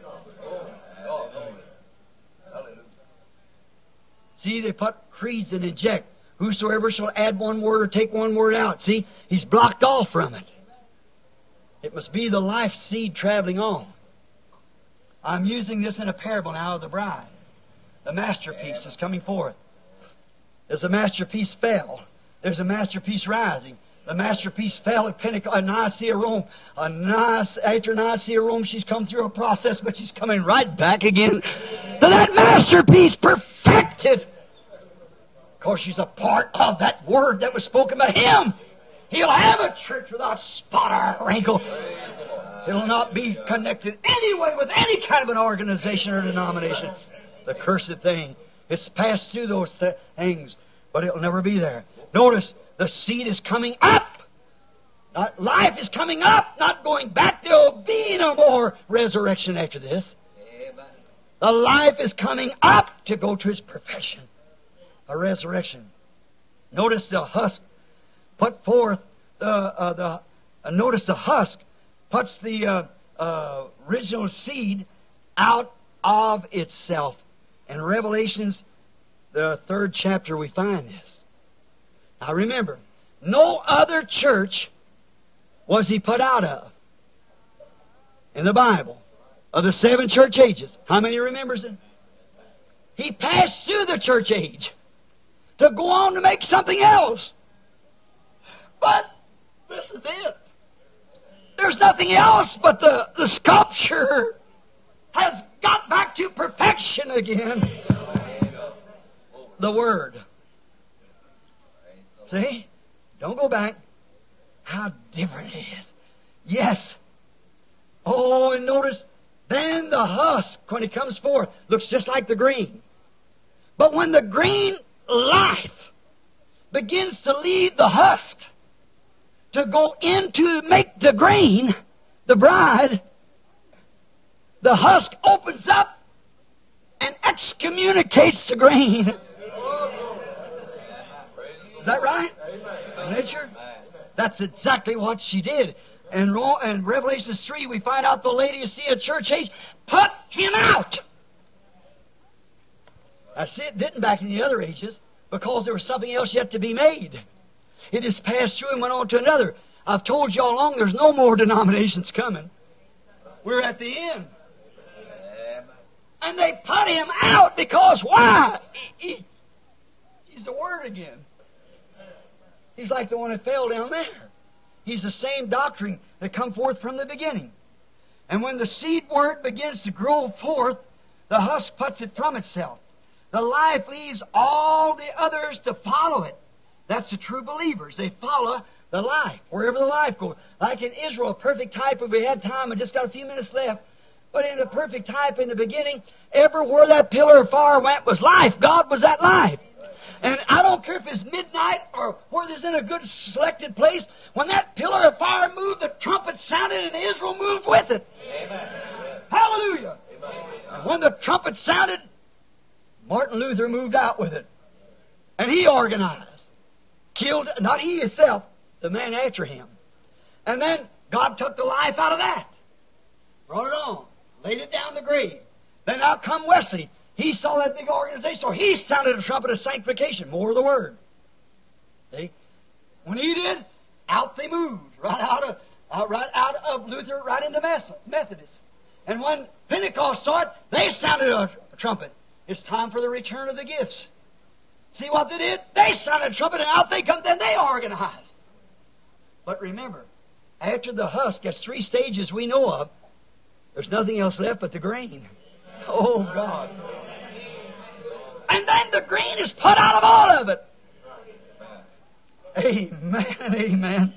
Speaker 1: See, they put creeds and inject. Whosoever shall add one word or take one word out. See, he's blocked off from it. It must be the life seed traveling on. I'm using this in a parable now of the bride. The masterpiece is coming forth. As the masterpiece fell, there's a masterpiece rising. The masterpiece fell at Pentecost, Nicaea, Rome. After Nicaea, Rome, she's come through a process, but she's coming right back again to that masterpiece perfected. Because she's a part of that word that was spoken by Him. He'll have a church without spot or wrinkle. It'll not be connected anyway with any kind of an organization or denomination. The cursed thing. It's passed through those things, but it'll never be there. Notice, the seed is coming up. Life is coming up, not going back. There will be no more resurrection after this. The life is coming up to go to its perfection. A resurrection. Notice the husk put forth notice the husk puts the original seed out of itself. In Revelations, the 3rd chapter, we find this. Now remember, no other church was He put out of in the Bible of the 7 church ages. How many remembers it? He passed through the church age to go on to make something else. But this is it. There's nothing else but the sculpture has got back to perfection again. The Word. See? Don't go back. How different it is. Yes. Oh, and notice, then the husk, when it comes forth, looks just like the green. But when the green life begins to leave the husk to go into make the grain, the bride, the husk opens up and excommunicates the grain. Is that right? Nature? That's exactly what she did. And in Revelation 3, we find out the Laodicea church age put him out. I see it didn't back in the other ages because there was something else yet to be made. It just passed through and went on to another. I've told you all along there's no more denominations coming. We're at the end. And they put him out because why? He's the Word again. He's like the one that fell down there. He's the same doctrine that come forth from the beginning. And when the seed word begins to grow forth, the husk puts it from itself. The life leaves all the others to follow it. That's the true believers. They follow the life, wherever the life goes. Like in Israel, a perfect type, if we had time, I just got a few minutes left. But in the perfect type in the beginning, everywhere that pillar of fire went was life. God was that life. And I don't care if it's midnight or where there's in a good selected place. When that pillar of fire moved, the trumpet sounded and Israel moved with it. Amen. Hallelujah. Amen. And when the trumpet sounded, Martin Luther moved out with it. And he organized. Killed, not he himself, the man after him. And then God took the life out of that. Brought it on. Laid it down the grave. Then out come Wesley. He saw that big organization, so he sounded a trumpet of sanctification, more of the Word. See? When he did, out they moved. Right out of Luther, right into Methodist. And when Pentecost saw it, they sounded a trumpet. It's time for the return of the gifts. See what they did? They sounded a trumpet, and out they come, then they organized. But remember, after the husk, that's 3 stages we know of, there's nothing else left but the grain. Oh, God. And then the grain is put out of all of it. Amen, amen.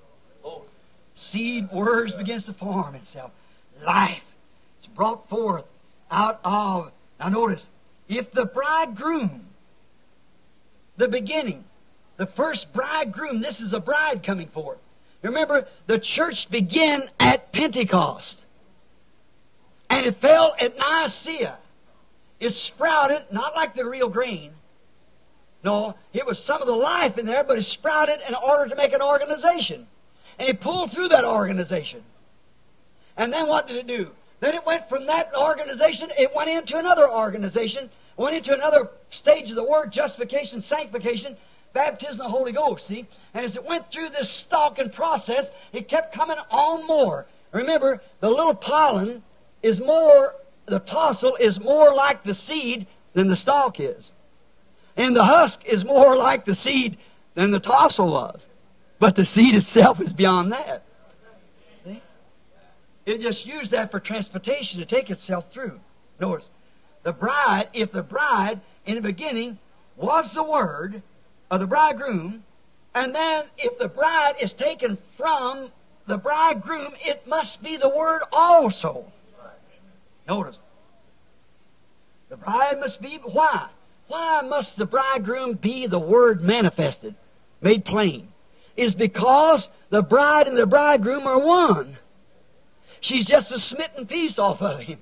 Speaker 1: Seed, words begins to form itself. Life is brought forth out of... Now notice, if the bridegroom, the beginning, the first bridegroom, this is a bride coming forth. Remember, the church began at Pentecost. And it fell at Nicaea. It sprouted, not like the real grain. No, it was some of the life in there, but it sprouted in order to make an organization. And it pulled through that organization. And then what did it do? Then it went from that organization, it went into another organization, went into another stage of the Word, justification, sanctification, baptism of the Holy Ghost, see? And as it went through this stalking process, it kept coming on more. Remember, the little pollen is more, the tassel is more like the seed than the stalk is. And the husk is more like the seed than the tassel was. But the seed itself is beyond that. See? It just used that for transportation to take itself through. Notice, the bride, if the bride in the beginning was the Word of the bridegroom, and then if the bride is taken from the bridegroom, it must be the Word also. Notice, the bride must be, why? Why must the bridegroom be the Word manifested, made plain? Is because the bride and the bridegroom are one. She's just a smitten piece off of him.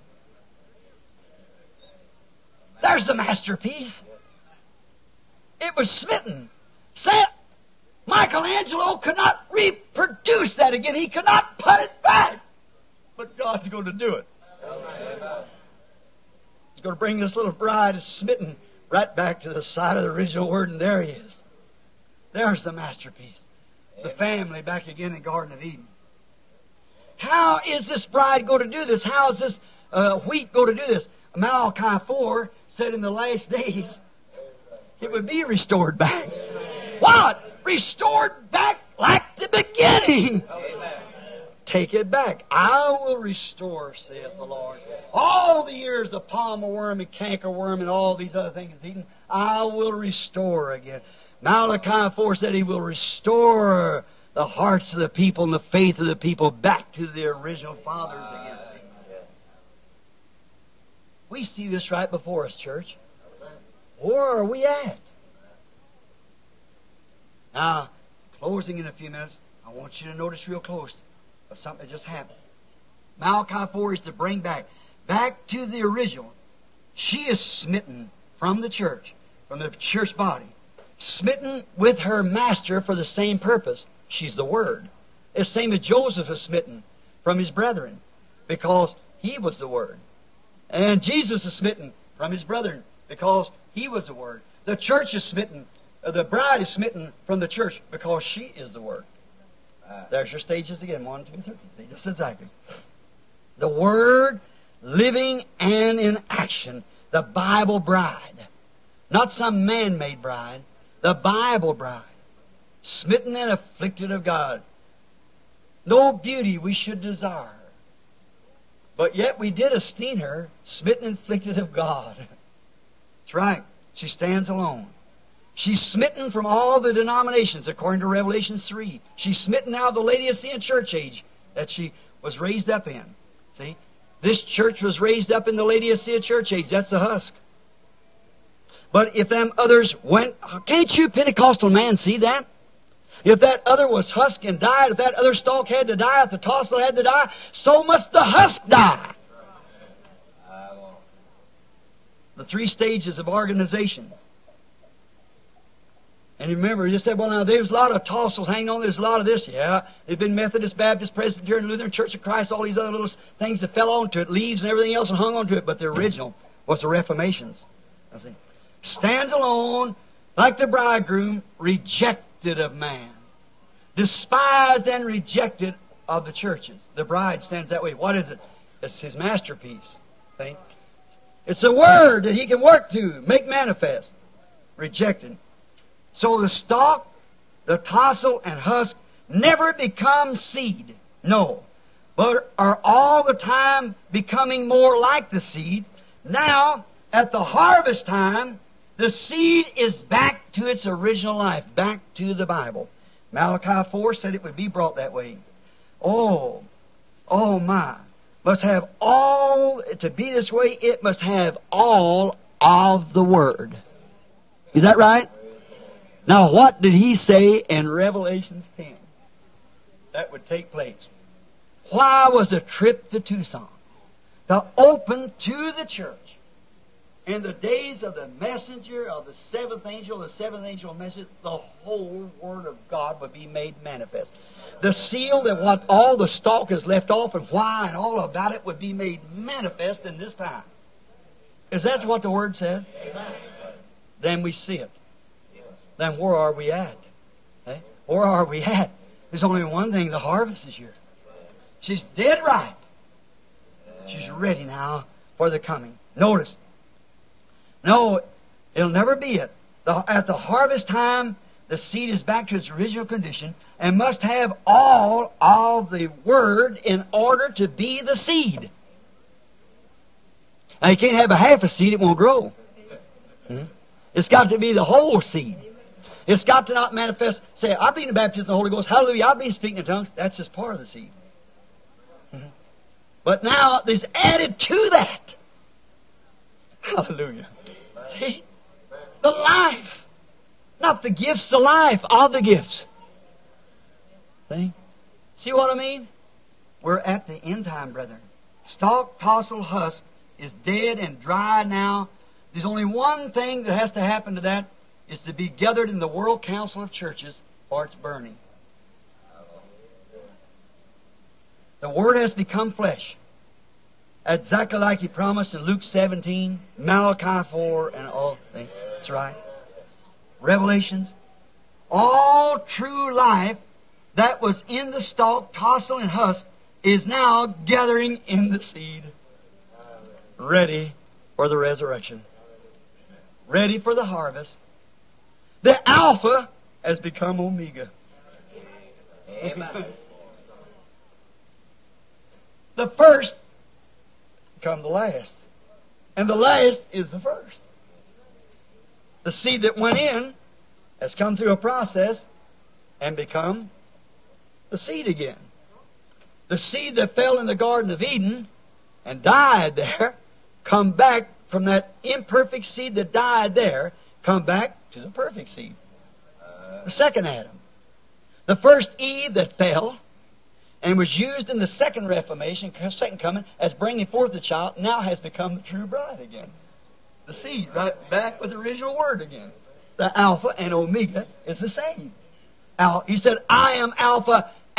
Speaker 1: There's the masterpiece. It was smitten. Michelangelo could not reproduce that again. He could not put it back. But God's going to do it. He's going to bring this little bride that's smitten right back to the side of the original Word, and there he is. There's the masterpiece. The family back again in the Garden of Eden. How is this bride going to do this? How is this wheat going to do this? Malachi 4 said in the last days it would be restored back. What? Restored back like the beginning. Take it back. I will restore, saith the Lord. All the years of palmer worm and cankerworm and all these other things eaten, I will restore again. Malachi 4 said He will restore the hearts of the people and the faith of the people back to their original fathers again. We see this right before us, church. Where are we at? Now, closing in a few minutes, I want you to notice real close of something that just happened. Malachi 4 is to bring back to the original. She is smitten from the church body. Smitten with her master for the same purpose. She's the Word. It's the same as Joseph was smitten from his brethren because he was the Word. And Jesus is smitten from his brethren because he was the Word. The church is smitten, the bride is smitten from the church because she is the Word. There's your stages again, 1, 2, 3. See, just exactly. The Word, living and in action. The Bible bride. Not some man-made bride. The Bible bride. Smitten and afflicted of God. No beauty we should desire. But yet we did esteem her, smitten and afflicted of God. That's right. She stands alone. She's smitten from all the denominations, according to Revelation 3. She's smitten out of the Laodicean church age that she was raised up in. See? This church was raised up in the Laodicean church age. That's the husk. But if them others went... Can't you Pentecostal man see that? If that other was husk and died, if that other stalk had to die, if the tassel had to die, so must the husk die. The 3 stages of organizations. And you remember, you said, well, now, there's a lot of tassels hanging on, there's a lot of this. Yeah, they've been Methodist, Baptist, Presbyterian, Lutheran, Church of Christ, all these other little things that fell onto it, leaves and everything else and hung onto it. But the original was the Reformations. I see. Stands alone, like the bridegroom, rejected of man. Despised and rejected of the churches. The bride stands that way. What is it? It's His masterpiece. See? It's a Word that He can work to, make manifest. Rejected. So the stalk, the tassel, and husk never become seed. No. But are all the time becoming more like the seed. Now, at the harvest time, the seed is back to its original life, back to the Bible. Malachi 4 said it would be brought that way. Oh my. Must have all, to be this way, it must have all of the Word. Is that right? Now, what did He say in Revelation 10 that would take place? Why was the trip to Tucson? To open to the church in the days of the messenger of the seventh angel message, the whole Word of God would be made manifest. The seal that what all the stalk is left off and why and all about it would be made manifest in this time. Is that what the Word said? Amen. Then we see it. Then where are we at? Eh? Where are we at? There's only one thing, the harvest is here. She's dead ripe. She's ready now for the coming. Notice. No, it'll never be it. At the harvest time, the seed is back to its original condition and must have all of the Word in order to be the seed. Now, you can't have a half a seed, it won't grow. It's got to be the whole seed. It's got to not manifest, say, I've been baptized in the Holy Ghost, hallelujah, I've been speaking in tongues. That's just part of the seed. But now, there's added to that. Hallelujah. See? The life. Not the gifts, the life of the gifts. See what I mean? We're at the end time, brethren. Stalk, tassel, husk is dead and dry now. There's only one thing that has to happen to that, is to be gathered in the World Council of Churches or it's burning. The Word has become flesh. Exactly like He promised in Luke 17, Malachi 4, and all things. That's right. Revelations. All true life that was in the stalk, tassel, and husk is now gathering in the seed. Ready for the resurrection. Ready for the harvest. The Alpha has become Omega. Amen. The first become the last. And the last is the first. The seed that went in has come through a process and become the seed again. The seed that fell in the Garden of Eden and died there, come back from that imperfect seed that died there, come back to the perfect seed. The second Adam. The first Eve that fell and was used in the second Reformation, second coming, as bringing forth the child, now has become the true bride again. The seed, right back with the original Word again. The Alpha and Omega is the same. He said, I am Alpha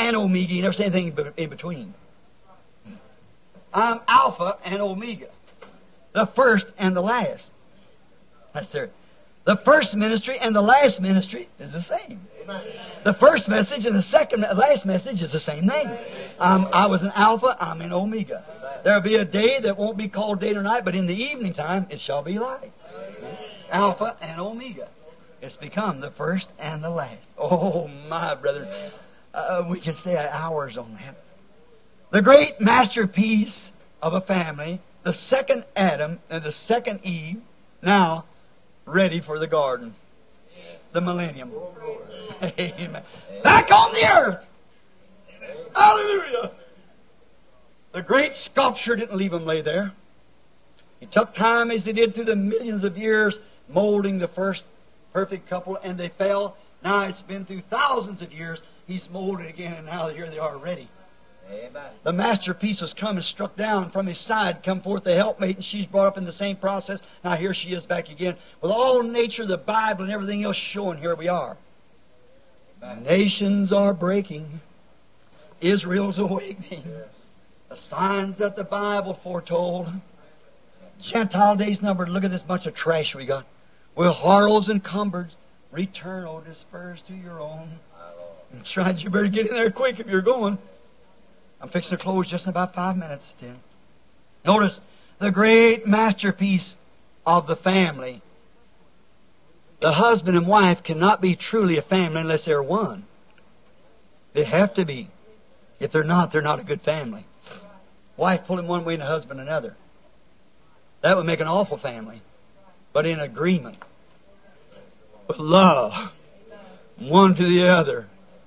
Speaker 1: and Omega. You never say anything in between. I'm Alpha and Omega. The first and the last. That's there. The first ministry and the last ministry is the same. The first message and the last message is the same name. I was an Alpha, I'm an Omega. There will be a day that won't be called day or night, but in the evening time it shall be light. Alpha and Omega. It's become the first and the last. Oh, my brother. We can stay hours on that. The great masterpiece of a family, the second Adam and the second Eve, now ready for the garden. The millennium. Amen. Back on the earth. Hallelujah. The great sculpture didn't leave them lay there. He took time as he did through the millions of years molding the first perfect couple, and they fell. Now it's been through thousands of years. He's molded again, and now here they are ready. Amen. The masterpiece was come and struck down from his side, come forth the helpmate, and she's brought up in the same process. Now here she is back again with all nature, the Bible, and everything else showing. Here we are. Amen. Nations are breaking. Israel's awakening. The signs that the Bible foretold. Gentile days numbered. Look at this bunch of trash we got. With horrors and cumbered. Return, O dispersed to your own. I'm trying, you better get in there quick if you're going. I'm fixing to close just in about 5 minutes. 10. Notice the great masterpiece of the family. The husband and wife cannot be truly a family unless they're one. They have to be. If they're not a good family. Wife pulling one way and the husband another. That would make an awful family. But in agreement. With love. One to the other.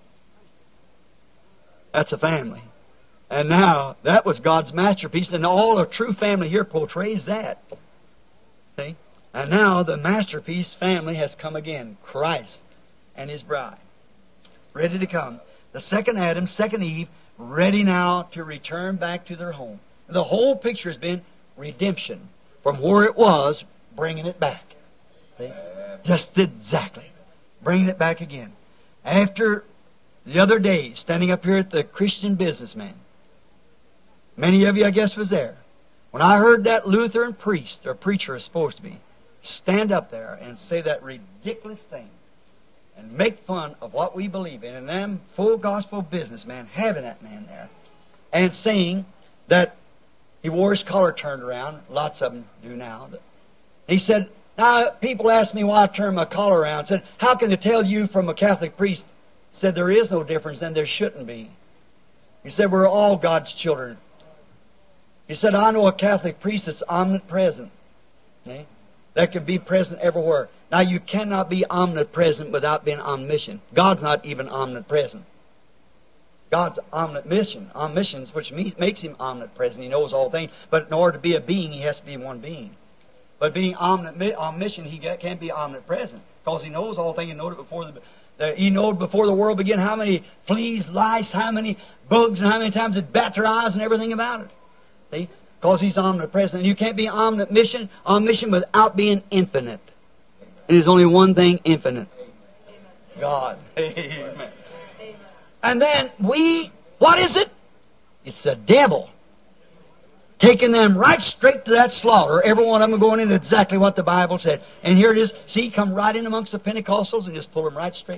Speaker 1: That's a family. And now, that was God's masterpiece, and all a true family here portrays that. See? And now the masterpiece family has come again. Christ and His bride. Ready to come. The second Adam, second Eve, ready now to return back to their home. The whole picture has been redemption. From where it was, bringing it back. See? Just exactly. Bringing it back again. After the other day, standing up here at the Christian Businessman, many of you, I guess, was there. When I heard that Lutheran priest, or preacher is supposed to be, stand up there and say that ridiculous thing and make fun of what we believe in, and them full gospel businessmen having that man there and saying that he wore his collar turned around. Lots of them do now. He said, now people ask me why I turn my collar around. Said, how can they tell you from a Catholic priest? Said, there is no difference and there shouldn't be. He said, we're all God's children. He said, I know a Catholic priest that's omnipresent. Okay? That can be present everywhere. Now, you cannot be omnipresent without being omniscient. God's not even omnipresent. God's omniscience, which makes Him omnipresent. He knows all things. But in order to be a being, He has to be one being. But being omniscient, He can't be omnipresent. Because He knows all things. He knowed it before He knowed before the world began how many fleas, lice, how many bugs, and how many times it bat their eyes and everything about it. See? Because He's omnipresent. And you can't be omniscient without being infinite. It is only one thing infinite. God. Amen. And then what is it? It's the devil. Taking them right straight to that slaughter. Every one of them going into exactly what the Bible said. And here it is. See, come right in amongst the Pentecostals and just pull them right straight.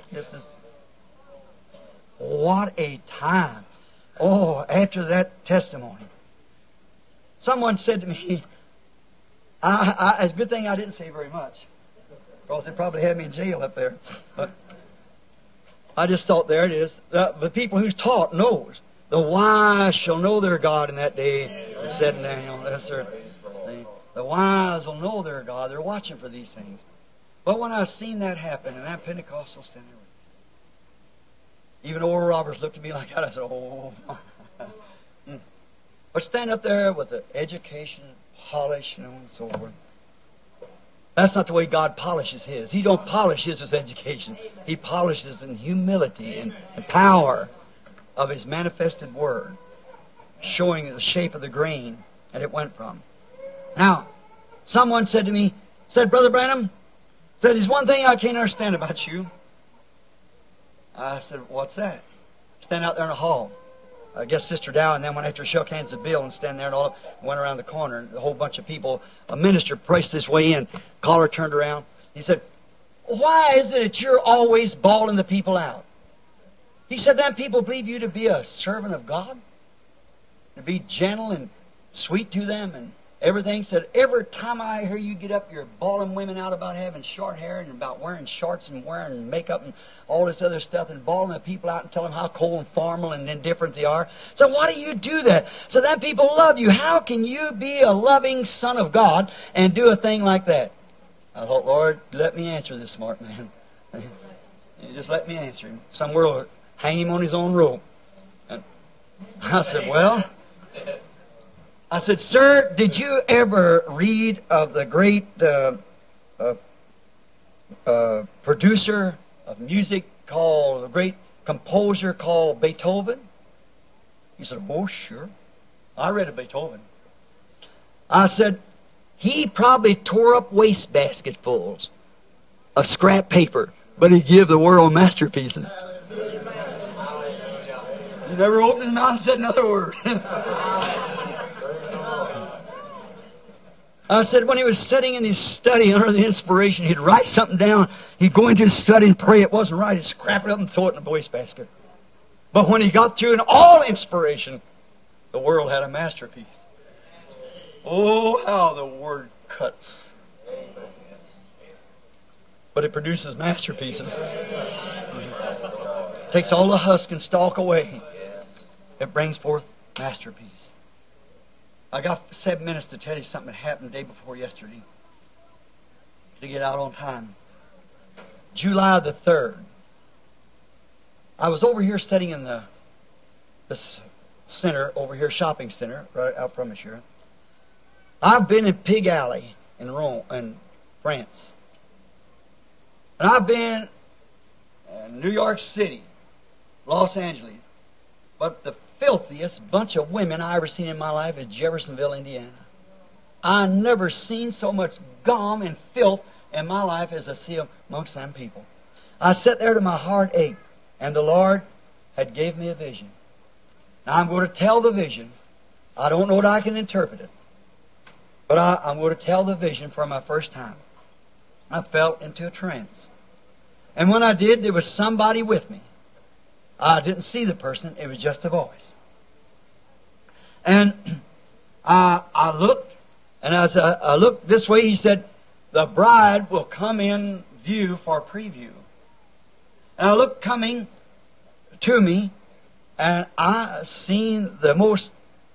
Speaker 1: What a time. Oh, after that testimony. Someone said to me, it's a good thing I didn't say very much. Because they probably had me in jail up there. But I just thought, there it is. The people who's taught knows. The wise shall know their God in that day. It said in Daniel. That's their, the wise will know their God. They're watching for these things. But when I seen that happen, and that Pentecostal standing there, even Oral Roberts looked at me like that. I said, oh, my. But stand up there with the education, polish, and so forth. That's not the way God polishes His. He don't polish His with education. He polishes in humility and power of His manifested Word, showing the shape of the grain that it went from. Now, someone said to me, Brother Branham, there's one thing I can't understand about you. I said, what's that? Stand out there in the hall. I guess Sister Dow, and then went after shook hands with Bill and stand there and all went around the corner. And a whole bunch of people, a minister pressed his way in. Caller turned around. He said, "Why is it that you're always bawling the people out?" He said, "Them people believe you to be a servant of God, to be gentle and sweet to them and everything." Said, "Every time I hear you get up, you're bawling women out about having short hair and about wearing shorts and wearing makeup and all this other stuff and bawling the people out and telling them how cold and formal and indifferent they are." So why do you do that? So then people love you. How can you be a loving son of God and do a thing like that? I thought, Lord, let me answer this smart man. You just let me answer him. Somewhere will hang him on his own rope. And I said, well... I said, "Sir, did you ever read of the great producer of music called, the great composer called Beethoven?" He said, "Oh, sure. I read of Beethoven." I said, "He probably tore up wastebasketfuls of scrap paper, but he gave the world masterpieces." He never opened his mouth and said another word. I said when he was sitting in his study under the inspiration, he'd write something down. He'd go into his study and pray. It wasn't right. He'd scrap it up and throw it in the wastebasket. But when he got through in all inspiration, the world had a masterpiece. Oh, how the Word cuts. But it produces masterpieces. Takes all the husk and stalk away. It brings forth masterpiece. I got 7 minutes to tell you something that happened the day before yesterday. To get out on time. July the 3rd. I was over here studying in this center, over here, shopping center, right out from us here. I've been in Pig Alley in Rome, in France. And I've been in New York City, Los Angeles. But the filthiest bunch of women I ever seen in my life is Jeffersonville, Indiana. I never seen so much gum and filth in my life as I see amongst them people. I sat there to my heart ache, and the Lord had gave me a vision. Now I'm going to tell the vision. I don't know that I can interpret it, but I'm going to tell the vision for my first time. I fell into a trance. And when I did, there was somebody with me. I didn't see the person. It was just a voice. And I looked, and as I looked this way, he said, "The bride will come in view for preview." And I looked coming to me, and I seen the most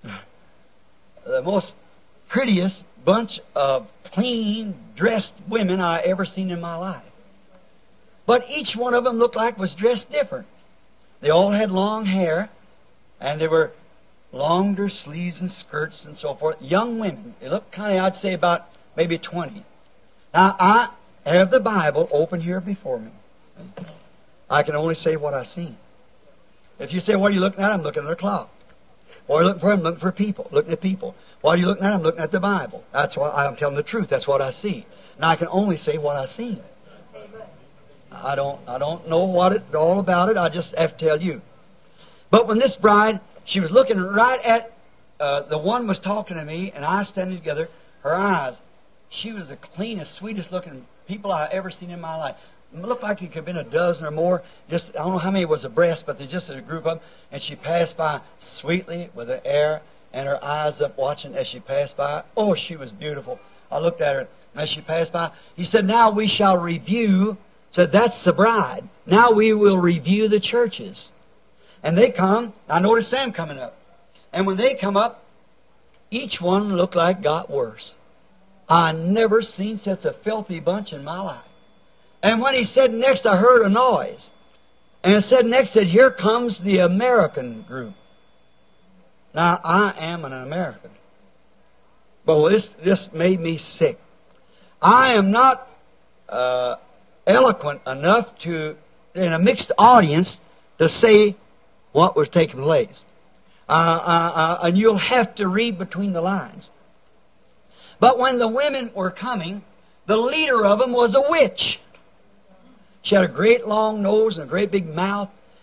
Speaker 1: prettiest bunch of clean dressed women I ever seen in my life. But each one of them looked like was dressed different. They all had long hair, and they were longer sleeves and skirts and so forth. Young women. They looked kind of, I'd say, about maybe 20. Now, I have the Bible open here before me. I can only say what I've seen. If you say, "What are you looking at?" I'm looking at a clock. What are you looking for? I'm looking for people. Looking at people. What are you looking at? I'm looking at the Bible. That's why I'm telling the truth. That's what I see. Now, I can only say what I've seen. I don't know what it all about it. I just have to tell you. But when this bride, she was looking right at the one was talking to me, and I standing together. Her eyes, she was the cleanest, sweetest looking people I ever seen in my life. It looked like it could have been a dozen or more. Just I don't know how many was abreast, but they just a group of them. And she passed by sweetly with an air and her eyes up watching as she passed by. Oh, she was beautiful. I looked at her as she passed by. He said, "Now we shall review." So that's the bride. Now we will review the churches. And they come. I noticed Sam coming up. And when they come up, each one looked like got worse. I never seen such a filthy bunch in my life. And when he said next, I heard a noise. And it said next that here comes the American group. Now, I am an American. But this made me sick. I am not eloquent enough to, in a mixed audience, to say what was taking place. And you'll have to read between the lines. But when the women were coming, the leader of them was a witch. She had a great long nose and a great big mouth,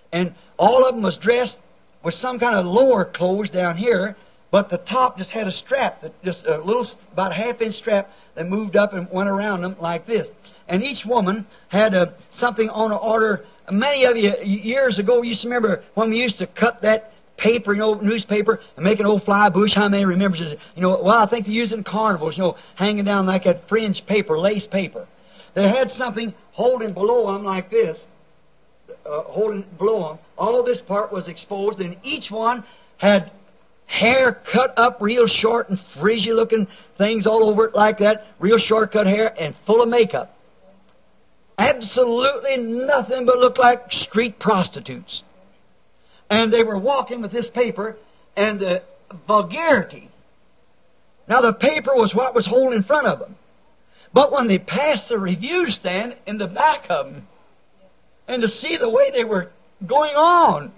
Speaker 1: And all of them was dressed with some kind of lower clothes down here, but the top just had a strap, that just a little, about a half-inch strap that moved up and went around them like this. And each woman had something on order. Many of you years ago used to remember when we used to cut that paper, newspaper, and make an old fly bush. How many remembers it? Well, I think they use it in carnivals, hanging down like that fringe paper, lace paper. They had something holding below them like this, holding below them. All this part was exposed, and each one had hair cut up real short and frizzy looking things all over it like that, real short cut hair and full of makeup. Absolutely nothing but looked like street prostitutes. And they were walking with this paper and the vulgarity. Now the paper was what was holding in front of them. But when they passed the review stand in the back of them, and to see the way they were going on,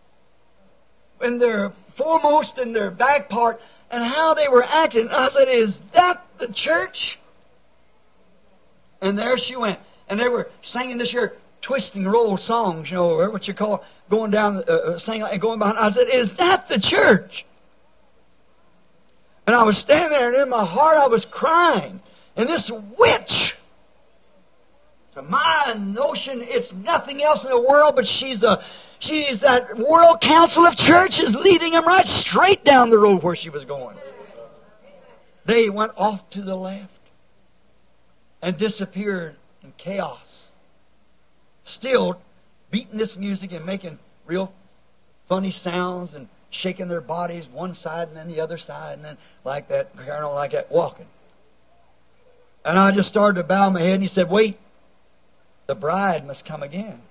Speaker 1: and their foremost and their back part, and how they were acting, I said, is that the church? And there she went. And they were singing this year twisting roll songs, what you call going down, singing and going behind. I said, is that the church? And I was standing there, and in my heart I was crying. And this witch, to my notion, it's nothing else in the world, but she's that World Council of Churches leading them right straight down the road where she was going. They went off to the left and disappeared in chaos. Still beating this music and making real funny sounds and shaking their bodies one side and then the other side and then like that, walking. And I just started to bow my head, and he said, wait, the bride must come again.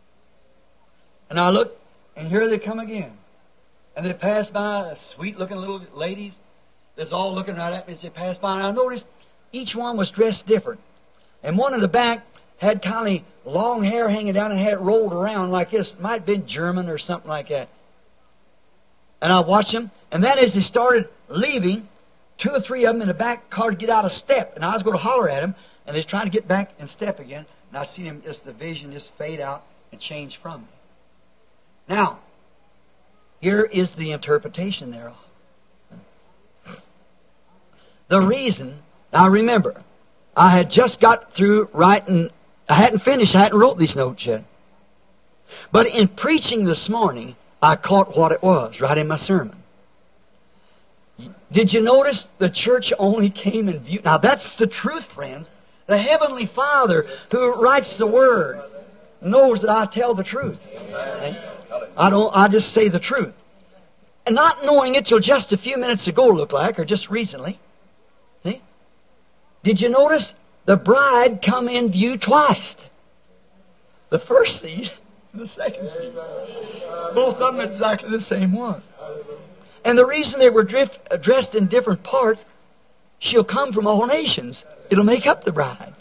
Speaker 1: And I looked, and here they come again. And they passed by, sweet-looking little ladies. They was all looking right at me as they passed by. And I noticed each one was dressed different. And one in the back had kind of long hair hanging down and had it rolled around like this. It might have been German or something like that. And I watched them. And then as they started leaving, 2 or 3 of them in the back car to get out of step. And I was going to holler at them. And they was trying to get back in step again. And I seen them, just the vision just fade out and change from me. Now, here is the interpretation thereof. The reason, now remember, I had just got through writing, I hadn't wrote these notes yet. But in preaching this morning, I caught what it was right in my sermon. Did you notice the church only came in view? Now that's the truth, friends. The Heavenly Father who writes the Word knows that I tell the truth. I just say the truth. And not knowing it till just a few minutes ago, looked like, or just recently. See? Did you notice the bride come in view twice? The first seed and the second seed. Both of them exactly the same one. And the reason they were dressed in different parts, she'll come from all nations. It'll make up the bride.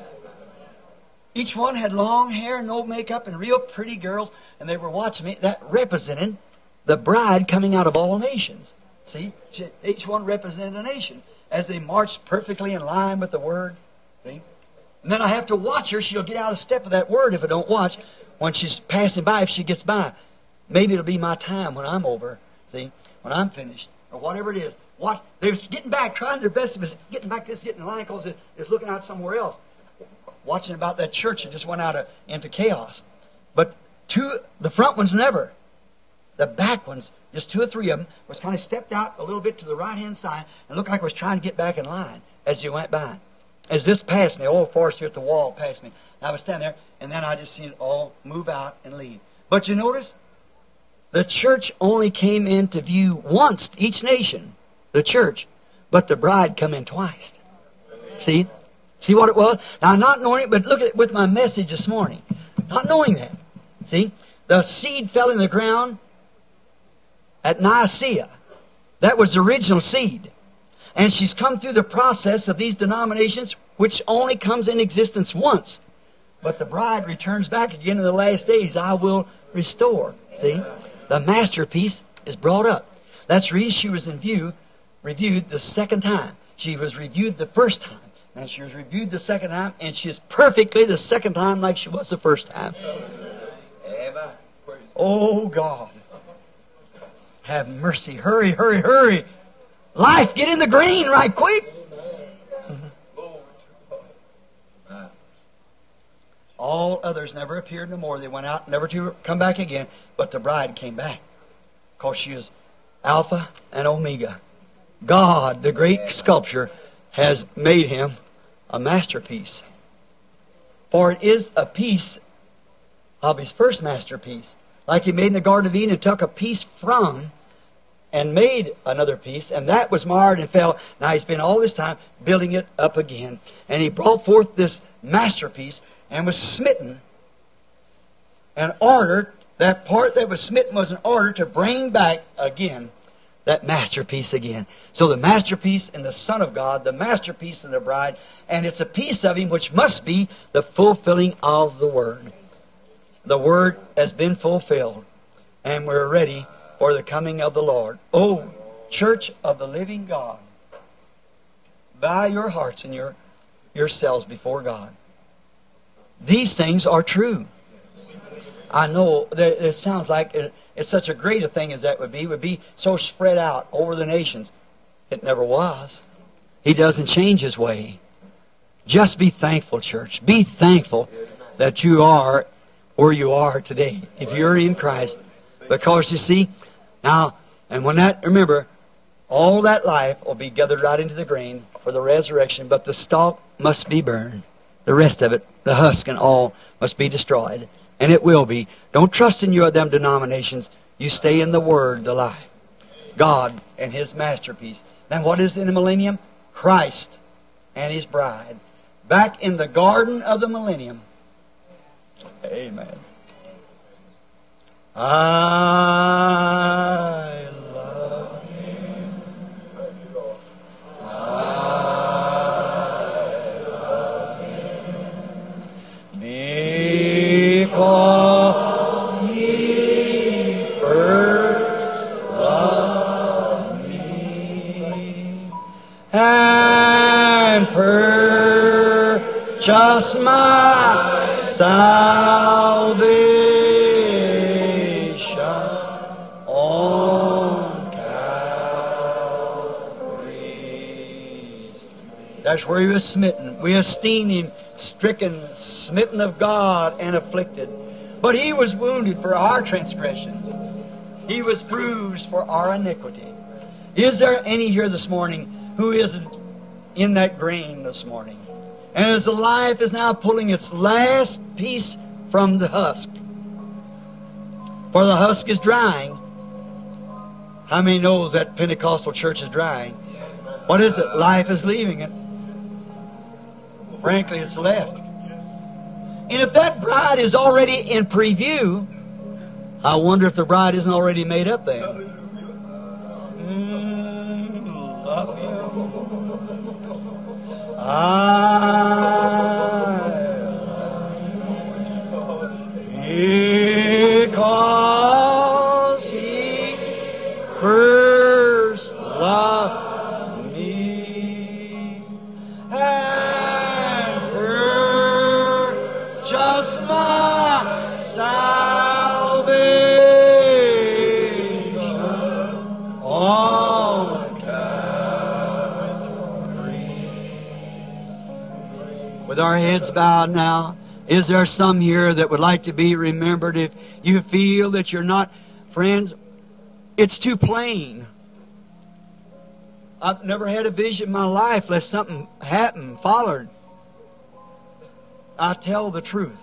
Speaker 1: Each one had long hair, no makeup, and real pretty girls, and they were watching me. That represented the bride coming out of all nations. See? Each one represented a nation as they marched perfectly in line with the Word. See? And then I have to watch her. She'll get out of step with that Word if I don't watch. When she's passing by, if she gets by, maybe it'll be my time when I'm over. See? When I'm finished, or whatever it is. They was getting back, trying their best. It was getting back, getting in line because it was looking out somewhere else. Watching about that church, it just went out into chaos. But the front ones never. The back ones, just 2 or 3 of them, was kind of stepped out a little bit to the right-hand side and looked like it was trying to get back in line as you went by. As this passed me, Forrest here at the wall passed me. And I was standing there, and then I just seen it all move out and leave. But you notice, the church only came into view once, each nation, the church, but the bride come in twice. See? See what it was? Now, not knowing it, but look at it with my message this morning. Not knowing that. See? The seed fell in the ground at Nicaea. That was the original seed. And she's come through the process of these denominations, which only comes in existence once. But the bride returns back again in the last days. I will restore. See? The masterpiece is brought up. That's the reason she was reviewed the second time. She was reviewed the first time. And she was reviewed the second time, and she is perfectly the second time like she was the first time. Oh, God. Have mercy. Hurry, hurry, hurry. Life, get in the green right quick. All others never appeared no more. They went out, never to come back again. But the bride came back. Because she is Alpha and Omega. God, the great sculptor, has made him a masterpiece. For it is a piece of his first masterpiece. Like he made in the Garden of Eden and took a piece from and made another piece, and that was marred and fell. Now he's been all this time building it up again. And he brought forth this masterpiece and was smitten and ordered, that part that was smitten was an order to bring back again that masterpiece again. So the masterpiece in the Son of God, the masterpiece in the bride, and it's a piece of Him which must be the fulfilling of the Word. The Word has been fulfilled, and we're ready for the coming of the Lord. Oh, Church of the living God, bow your hearts and yourselves before God. These things are true. I know that it sounds like it's such a great a thing as that would be so spread out over the nations. It never was. He doesn't change His way. Just be thankful, church. Be thankful that you are where you are today, if you're in Christ. Because you see, now, and when that, remember, all that life will be gathered right into the grain for the resurrection, but the stalk must be burned. The rest of it, the husk and all, must be destroyed. And it will be. Don't trust in you of them denominations. You stay in the Word, the life. God and His masterpiece. Then what is in the millennium? Christ and His bride. Back in the garden of the millennium. Amen. I love Him. I love Him. Because He first loved me and purchased my salvation on Calvary. That's where He was smitten. We esteem Him stricken, smitten of God, and afflicted. But He was wounded for our transgressions. He was bruised for our iniquity. Is there any here this morning who isn't in that grain this morning? And as the life is now pulling its last piece from the husk. For the husk is drying. How many knows that Pentecostal church is drying? What is it? Life is leaving it. Frankly, it's left. And if that bride is already in preview, I wonder if the bride isn't already made up then. Love you. Because He first loved me and purchased my salvation on Calvary. With our heads bowed now, is there some here that would like to be remembered? If you feel that you're not, friends, it's too plain. I've never had a vision in my life lest something happened, followed. I tell the truth.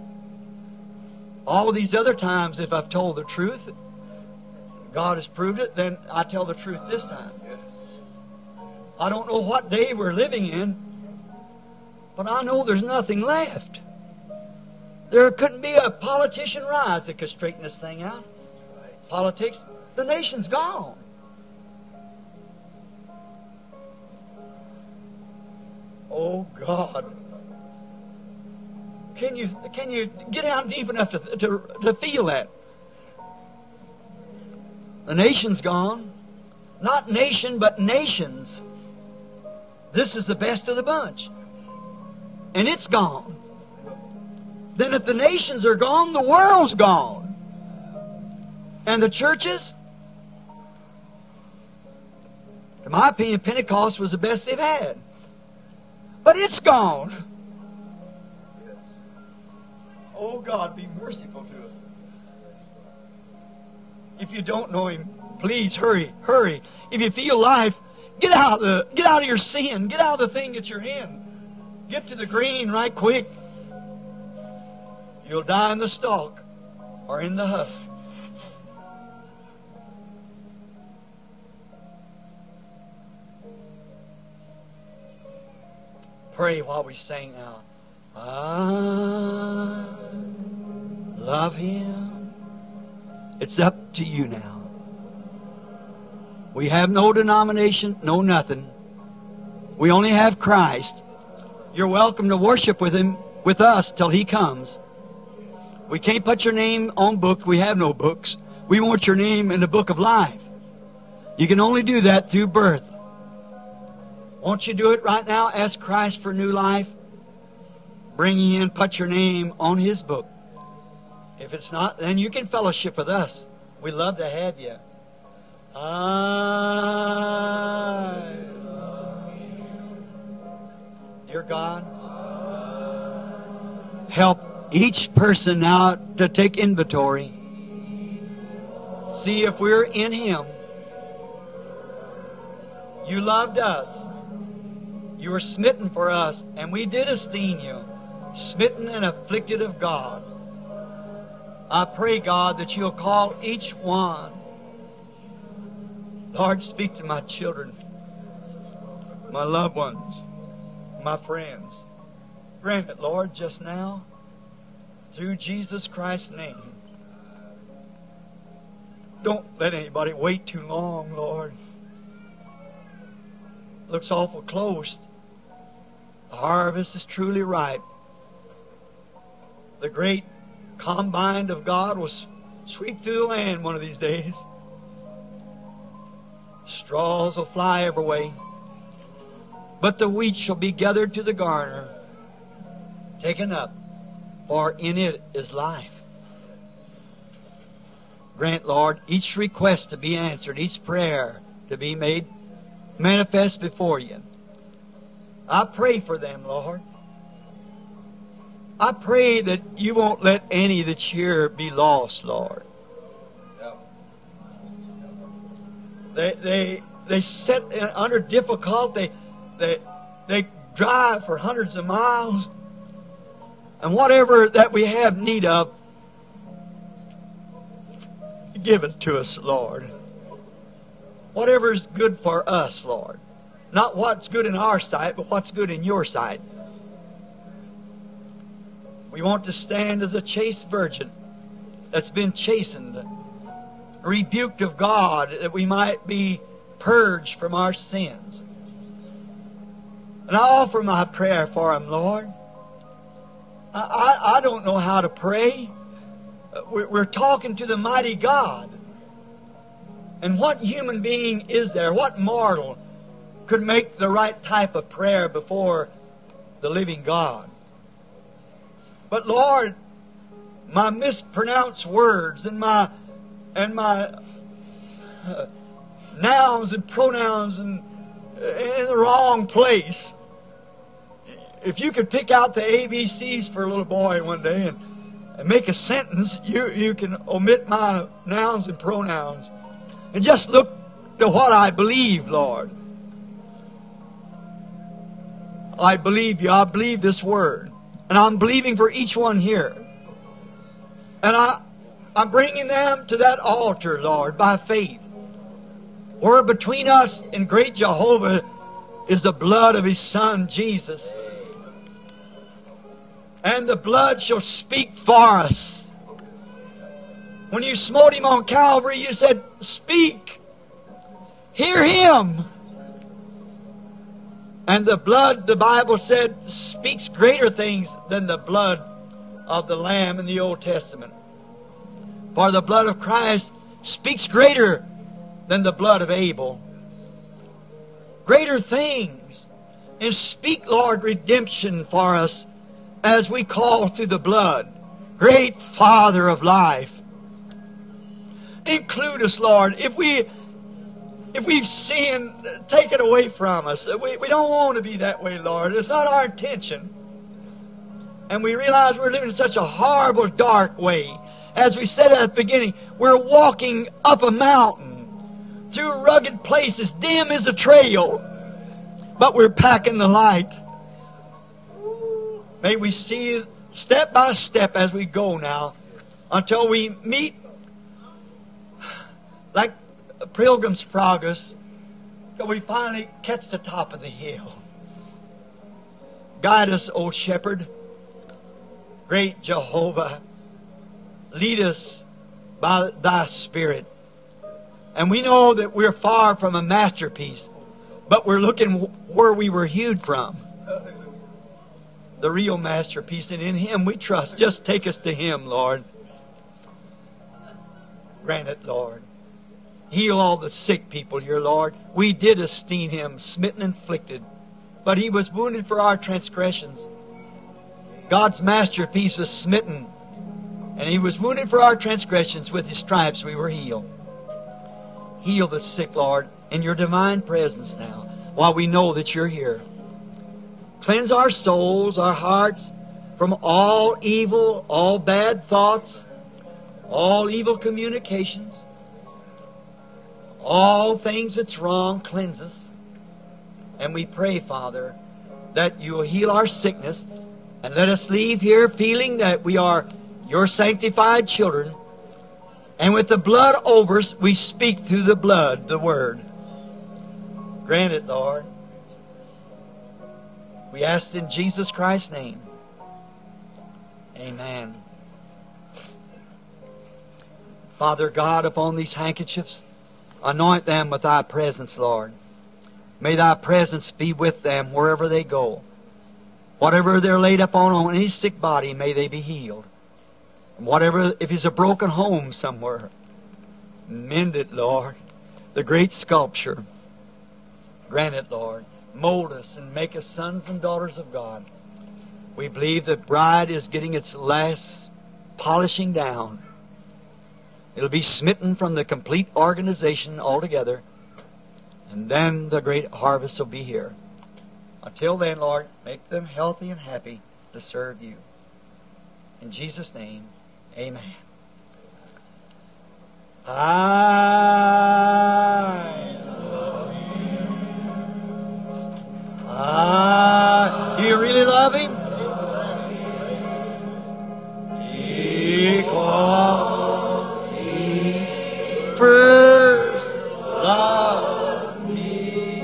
Speaker 1: All these other times, if I've told the truth, God has proved it, then I tell the truth this time. I don't know what day we're living in, but I know there's nothing left. There couldn't be a politician rise that could straighten this thing out. Politics, the nation's gone. Oh God. Can you get down deep enough to feel that? The nation's gone. Not nation, but nations. This is the best of the bunch. And it's gone. Then if the nations are gone, the world's gone. And the churches, in my opinion, Pentecost was the best they've had. But it's gone. Oh God, be merciful to us. If you don't know Him, please hurry, hurry. If you feel life, get out of your sin. Get out of the thing that you're in. Get to the green right quick. You'll die in the stalk or in the husk. Pray while we sing now. I love Him. It's up to you now. We have no denomination, no nothing. We only have Christ. You're welcome to worship with Him, with us, till He comes. We can't put your name on book. We have no books. We want your name in the book of life. You can only do that through birth. Won't you do it right now? Ask Christ for new life. Bring you in, put your name on His book. If it's not, then you can fellowship with us. We'd love to have you. I love you. Dear God, help each person now to take inventory. See if we're in Him. You loved us. You were smitten for us, and we did esteem you, smitten and afflicted of God. I pray, God, that you'll call each one. Lord, speak to my children, my loved ones, my friends. Grant it, Lord, just now, through Jesus Christ's name. Don't let anybody wait too long, Lord. Looks awful close. The harvest is truly ripe. The great combine of God will sweep through the land one of these days. Straws will fly every way. But the wheat shall be gathered to the garner, taken up, for in it is life. Grant, Lord, each request to be answered, each prayer to be made manifest before you. I pray for them, Lord. I pray that you won't let any that's here be lost, Lord. They sit under difficulty. They drive for hundreds of miles. And whatever that we have need of, give it to us, Lord. Whatever is good for us, Lord. Not what's good in our sight, but what's good in your sight. We want to stand as a chaste virgin that's been chastened, rebuked of God, that we might be purged from our sins. And I offer my prayer for them, Lord. I don't know how to pray. We're talking to the mighty God. And what human being is there? What mortal could make the right type of prayer before the living God? But Lord, my mispronounced words and my nouns and pronouns and in the wrong place. If you could pick out the ABCs for a little boy one day and make a sentence, you can omit my nouns and pronouns and just look to what I believe, Lord. I believe you. I believe this word. And I'm believing for each one here. And I'm bringing them to that altar, Lord, by faith. Where between us and great Jehovah is the blood of His Son, Jesus. And the blood shall speak for us. When you smote Him on Calvary, you said, speak. Hear Him. And the blood, the Bible said, speaks greater things than the blood of the Lamb in the Old Testament. For the blood of Christ speaks greater than the blood of Abel. Greater things. And speak, Lord, redemption for us as we call through the blood. Great Father of life. include us, Lord. If we've sinned, take it away from us. We don't want to be that way, Lord. It's not our intention. And we realize we're living in such a horrible, dark way. As we said at the beginning, we're walking up a mountain through rugged places. Dim is the trail, but we're packing the light. May we see step by step as we go now until we meet like a Pilgrim's Progress, till we finally catch the top of the hill. Guide us, O Shepherd, great Jehovah. Lead us by Thy Spirit. And we know that we're far from a masterpiece, but we're looking where we were hewed from. The real masterpiece, and in Him we trust. Just take us to Him, Lord. Grant it, Lord. Heal all the sick people here, Lord. We did esteem Him smitten and afflicted, but He was wounded for our transgressions. God's masterpiece was smitten, and He was wounded for our transgressions. With His stripes we were healed. Heal the sick, Lord, in Your divine presence now, while we know that You're here. Cleanse our souls, our hearts, from all evil, all bad thoughts, all evil communications, all things that's wrong. Cleanse us. And we pray, Father, that You will heal our sickness, and let us leave here feeling that we are Your sanctified children. And with the blood over us, we speak through the blood, the Word. Grant it, Lord. We ask in Jesus Christ's name. Amen. Father God, upon these handkerchiefs, anoint them with Thy presence, Lord. May Thy presence be with them wherever they go. Whatever they're laid upon any sick body, may they be healed. And whatever, if it's a broken home somewhere, mend it, Lord. The great sculpture, grant it, Lord. Mold us and make us sons and daughters of God. We believe the bride is getting its last polishing down. It'll be smitten from the complete organization altogether. And then the great harvest will be here. Until then, Lord, make them healthy and happy to serve You. In Jesus' name, amen. Do you really love Him? Because He first loved me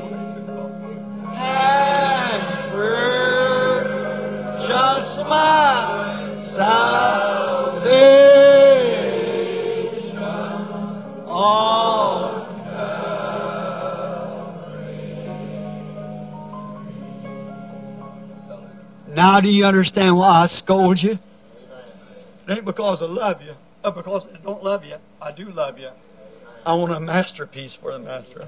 Speaker 1: and purchased my salvation on Now do you understand why I scold you? It ain't because I love you, but because I don't love you. I do love you. I want a masterpiece for the Master.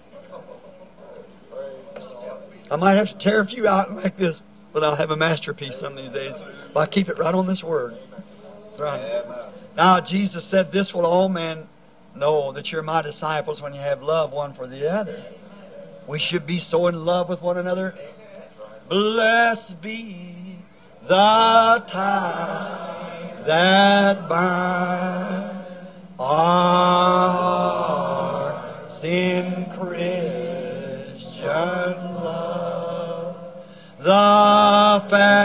Speaker 1: I might have to tear a few out like this, but I'll have a masterpiece some of these days. But I keep it right on this Word. Right. Now Jesus said, "This will all men know that you're My disciples when you have love one for the other." We should be so in love with one another. Blessed be the tie that binds our hearts in Christian love, the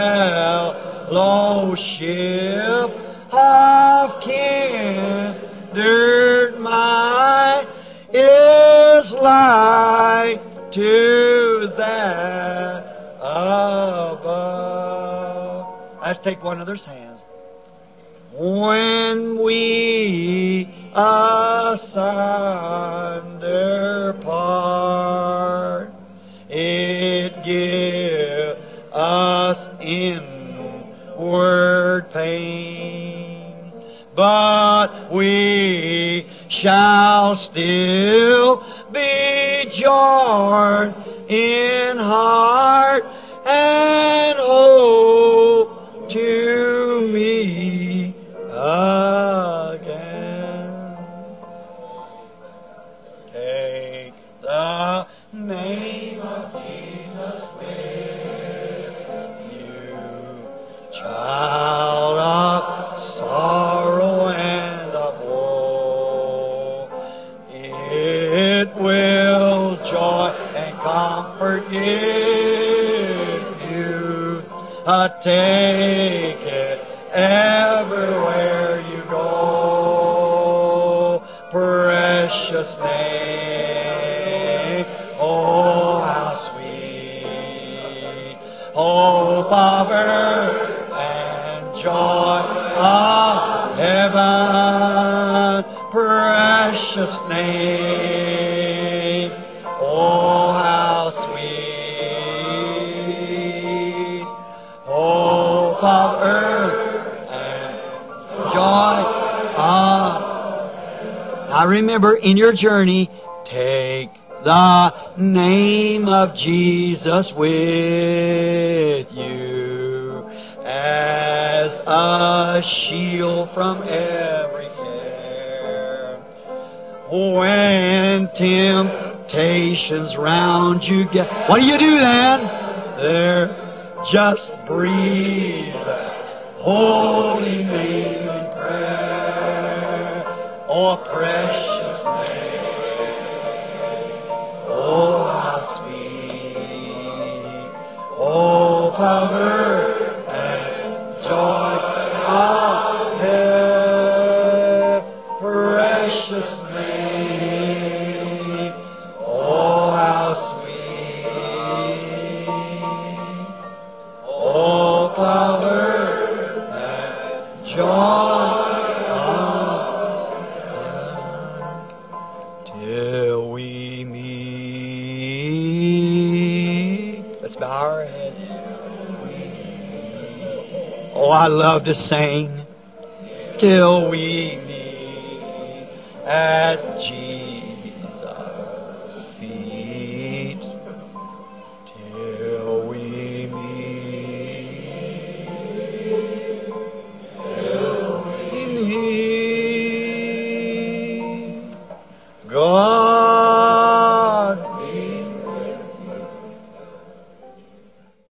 Speaker 1: fellowship of kindred mind is like to that above. Let's take one another's hands. When we asunder part, it gives us inward pain, but we shall still be joined in heart and hope to meet again. take it everywhere you go. Precious name, oh how sweet, hope of earth and joy of heaven. Precious name, oh how sweet, hope of earth and joy of. I remember in your journey, take the name of Jesus with you as a shield from every care. When temptations round you get, what do you do then? There, just breathe that holy name in prayer. Oh, precious name, oh, how sweet, oh, power and joy of heaven. Precious name, oh, how sweet, oh, power and joy. Till we meet. Let's bow our heads. Oh, I love to sing. Till we meet at Jesus' feet. Till we meet. Till we meet. God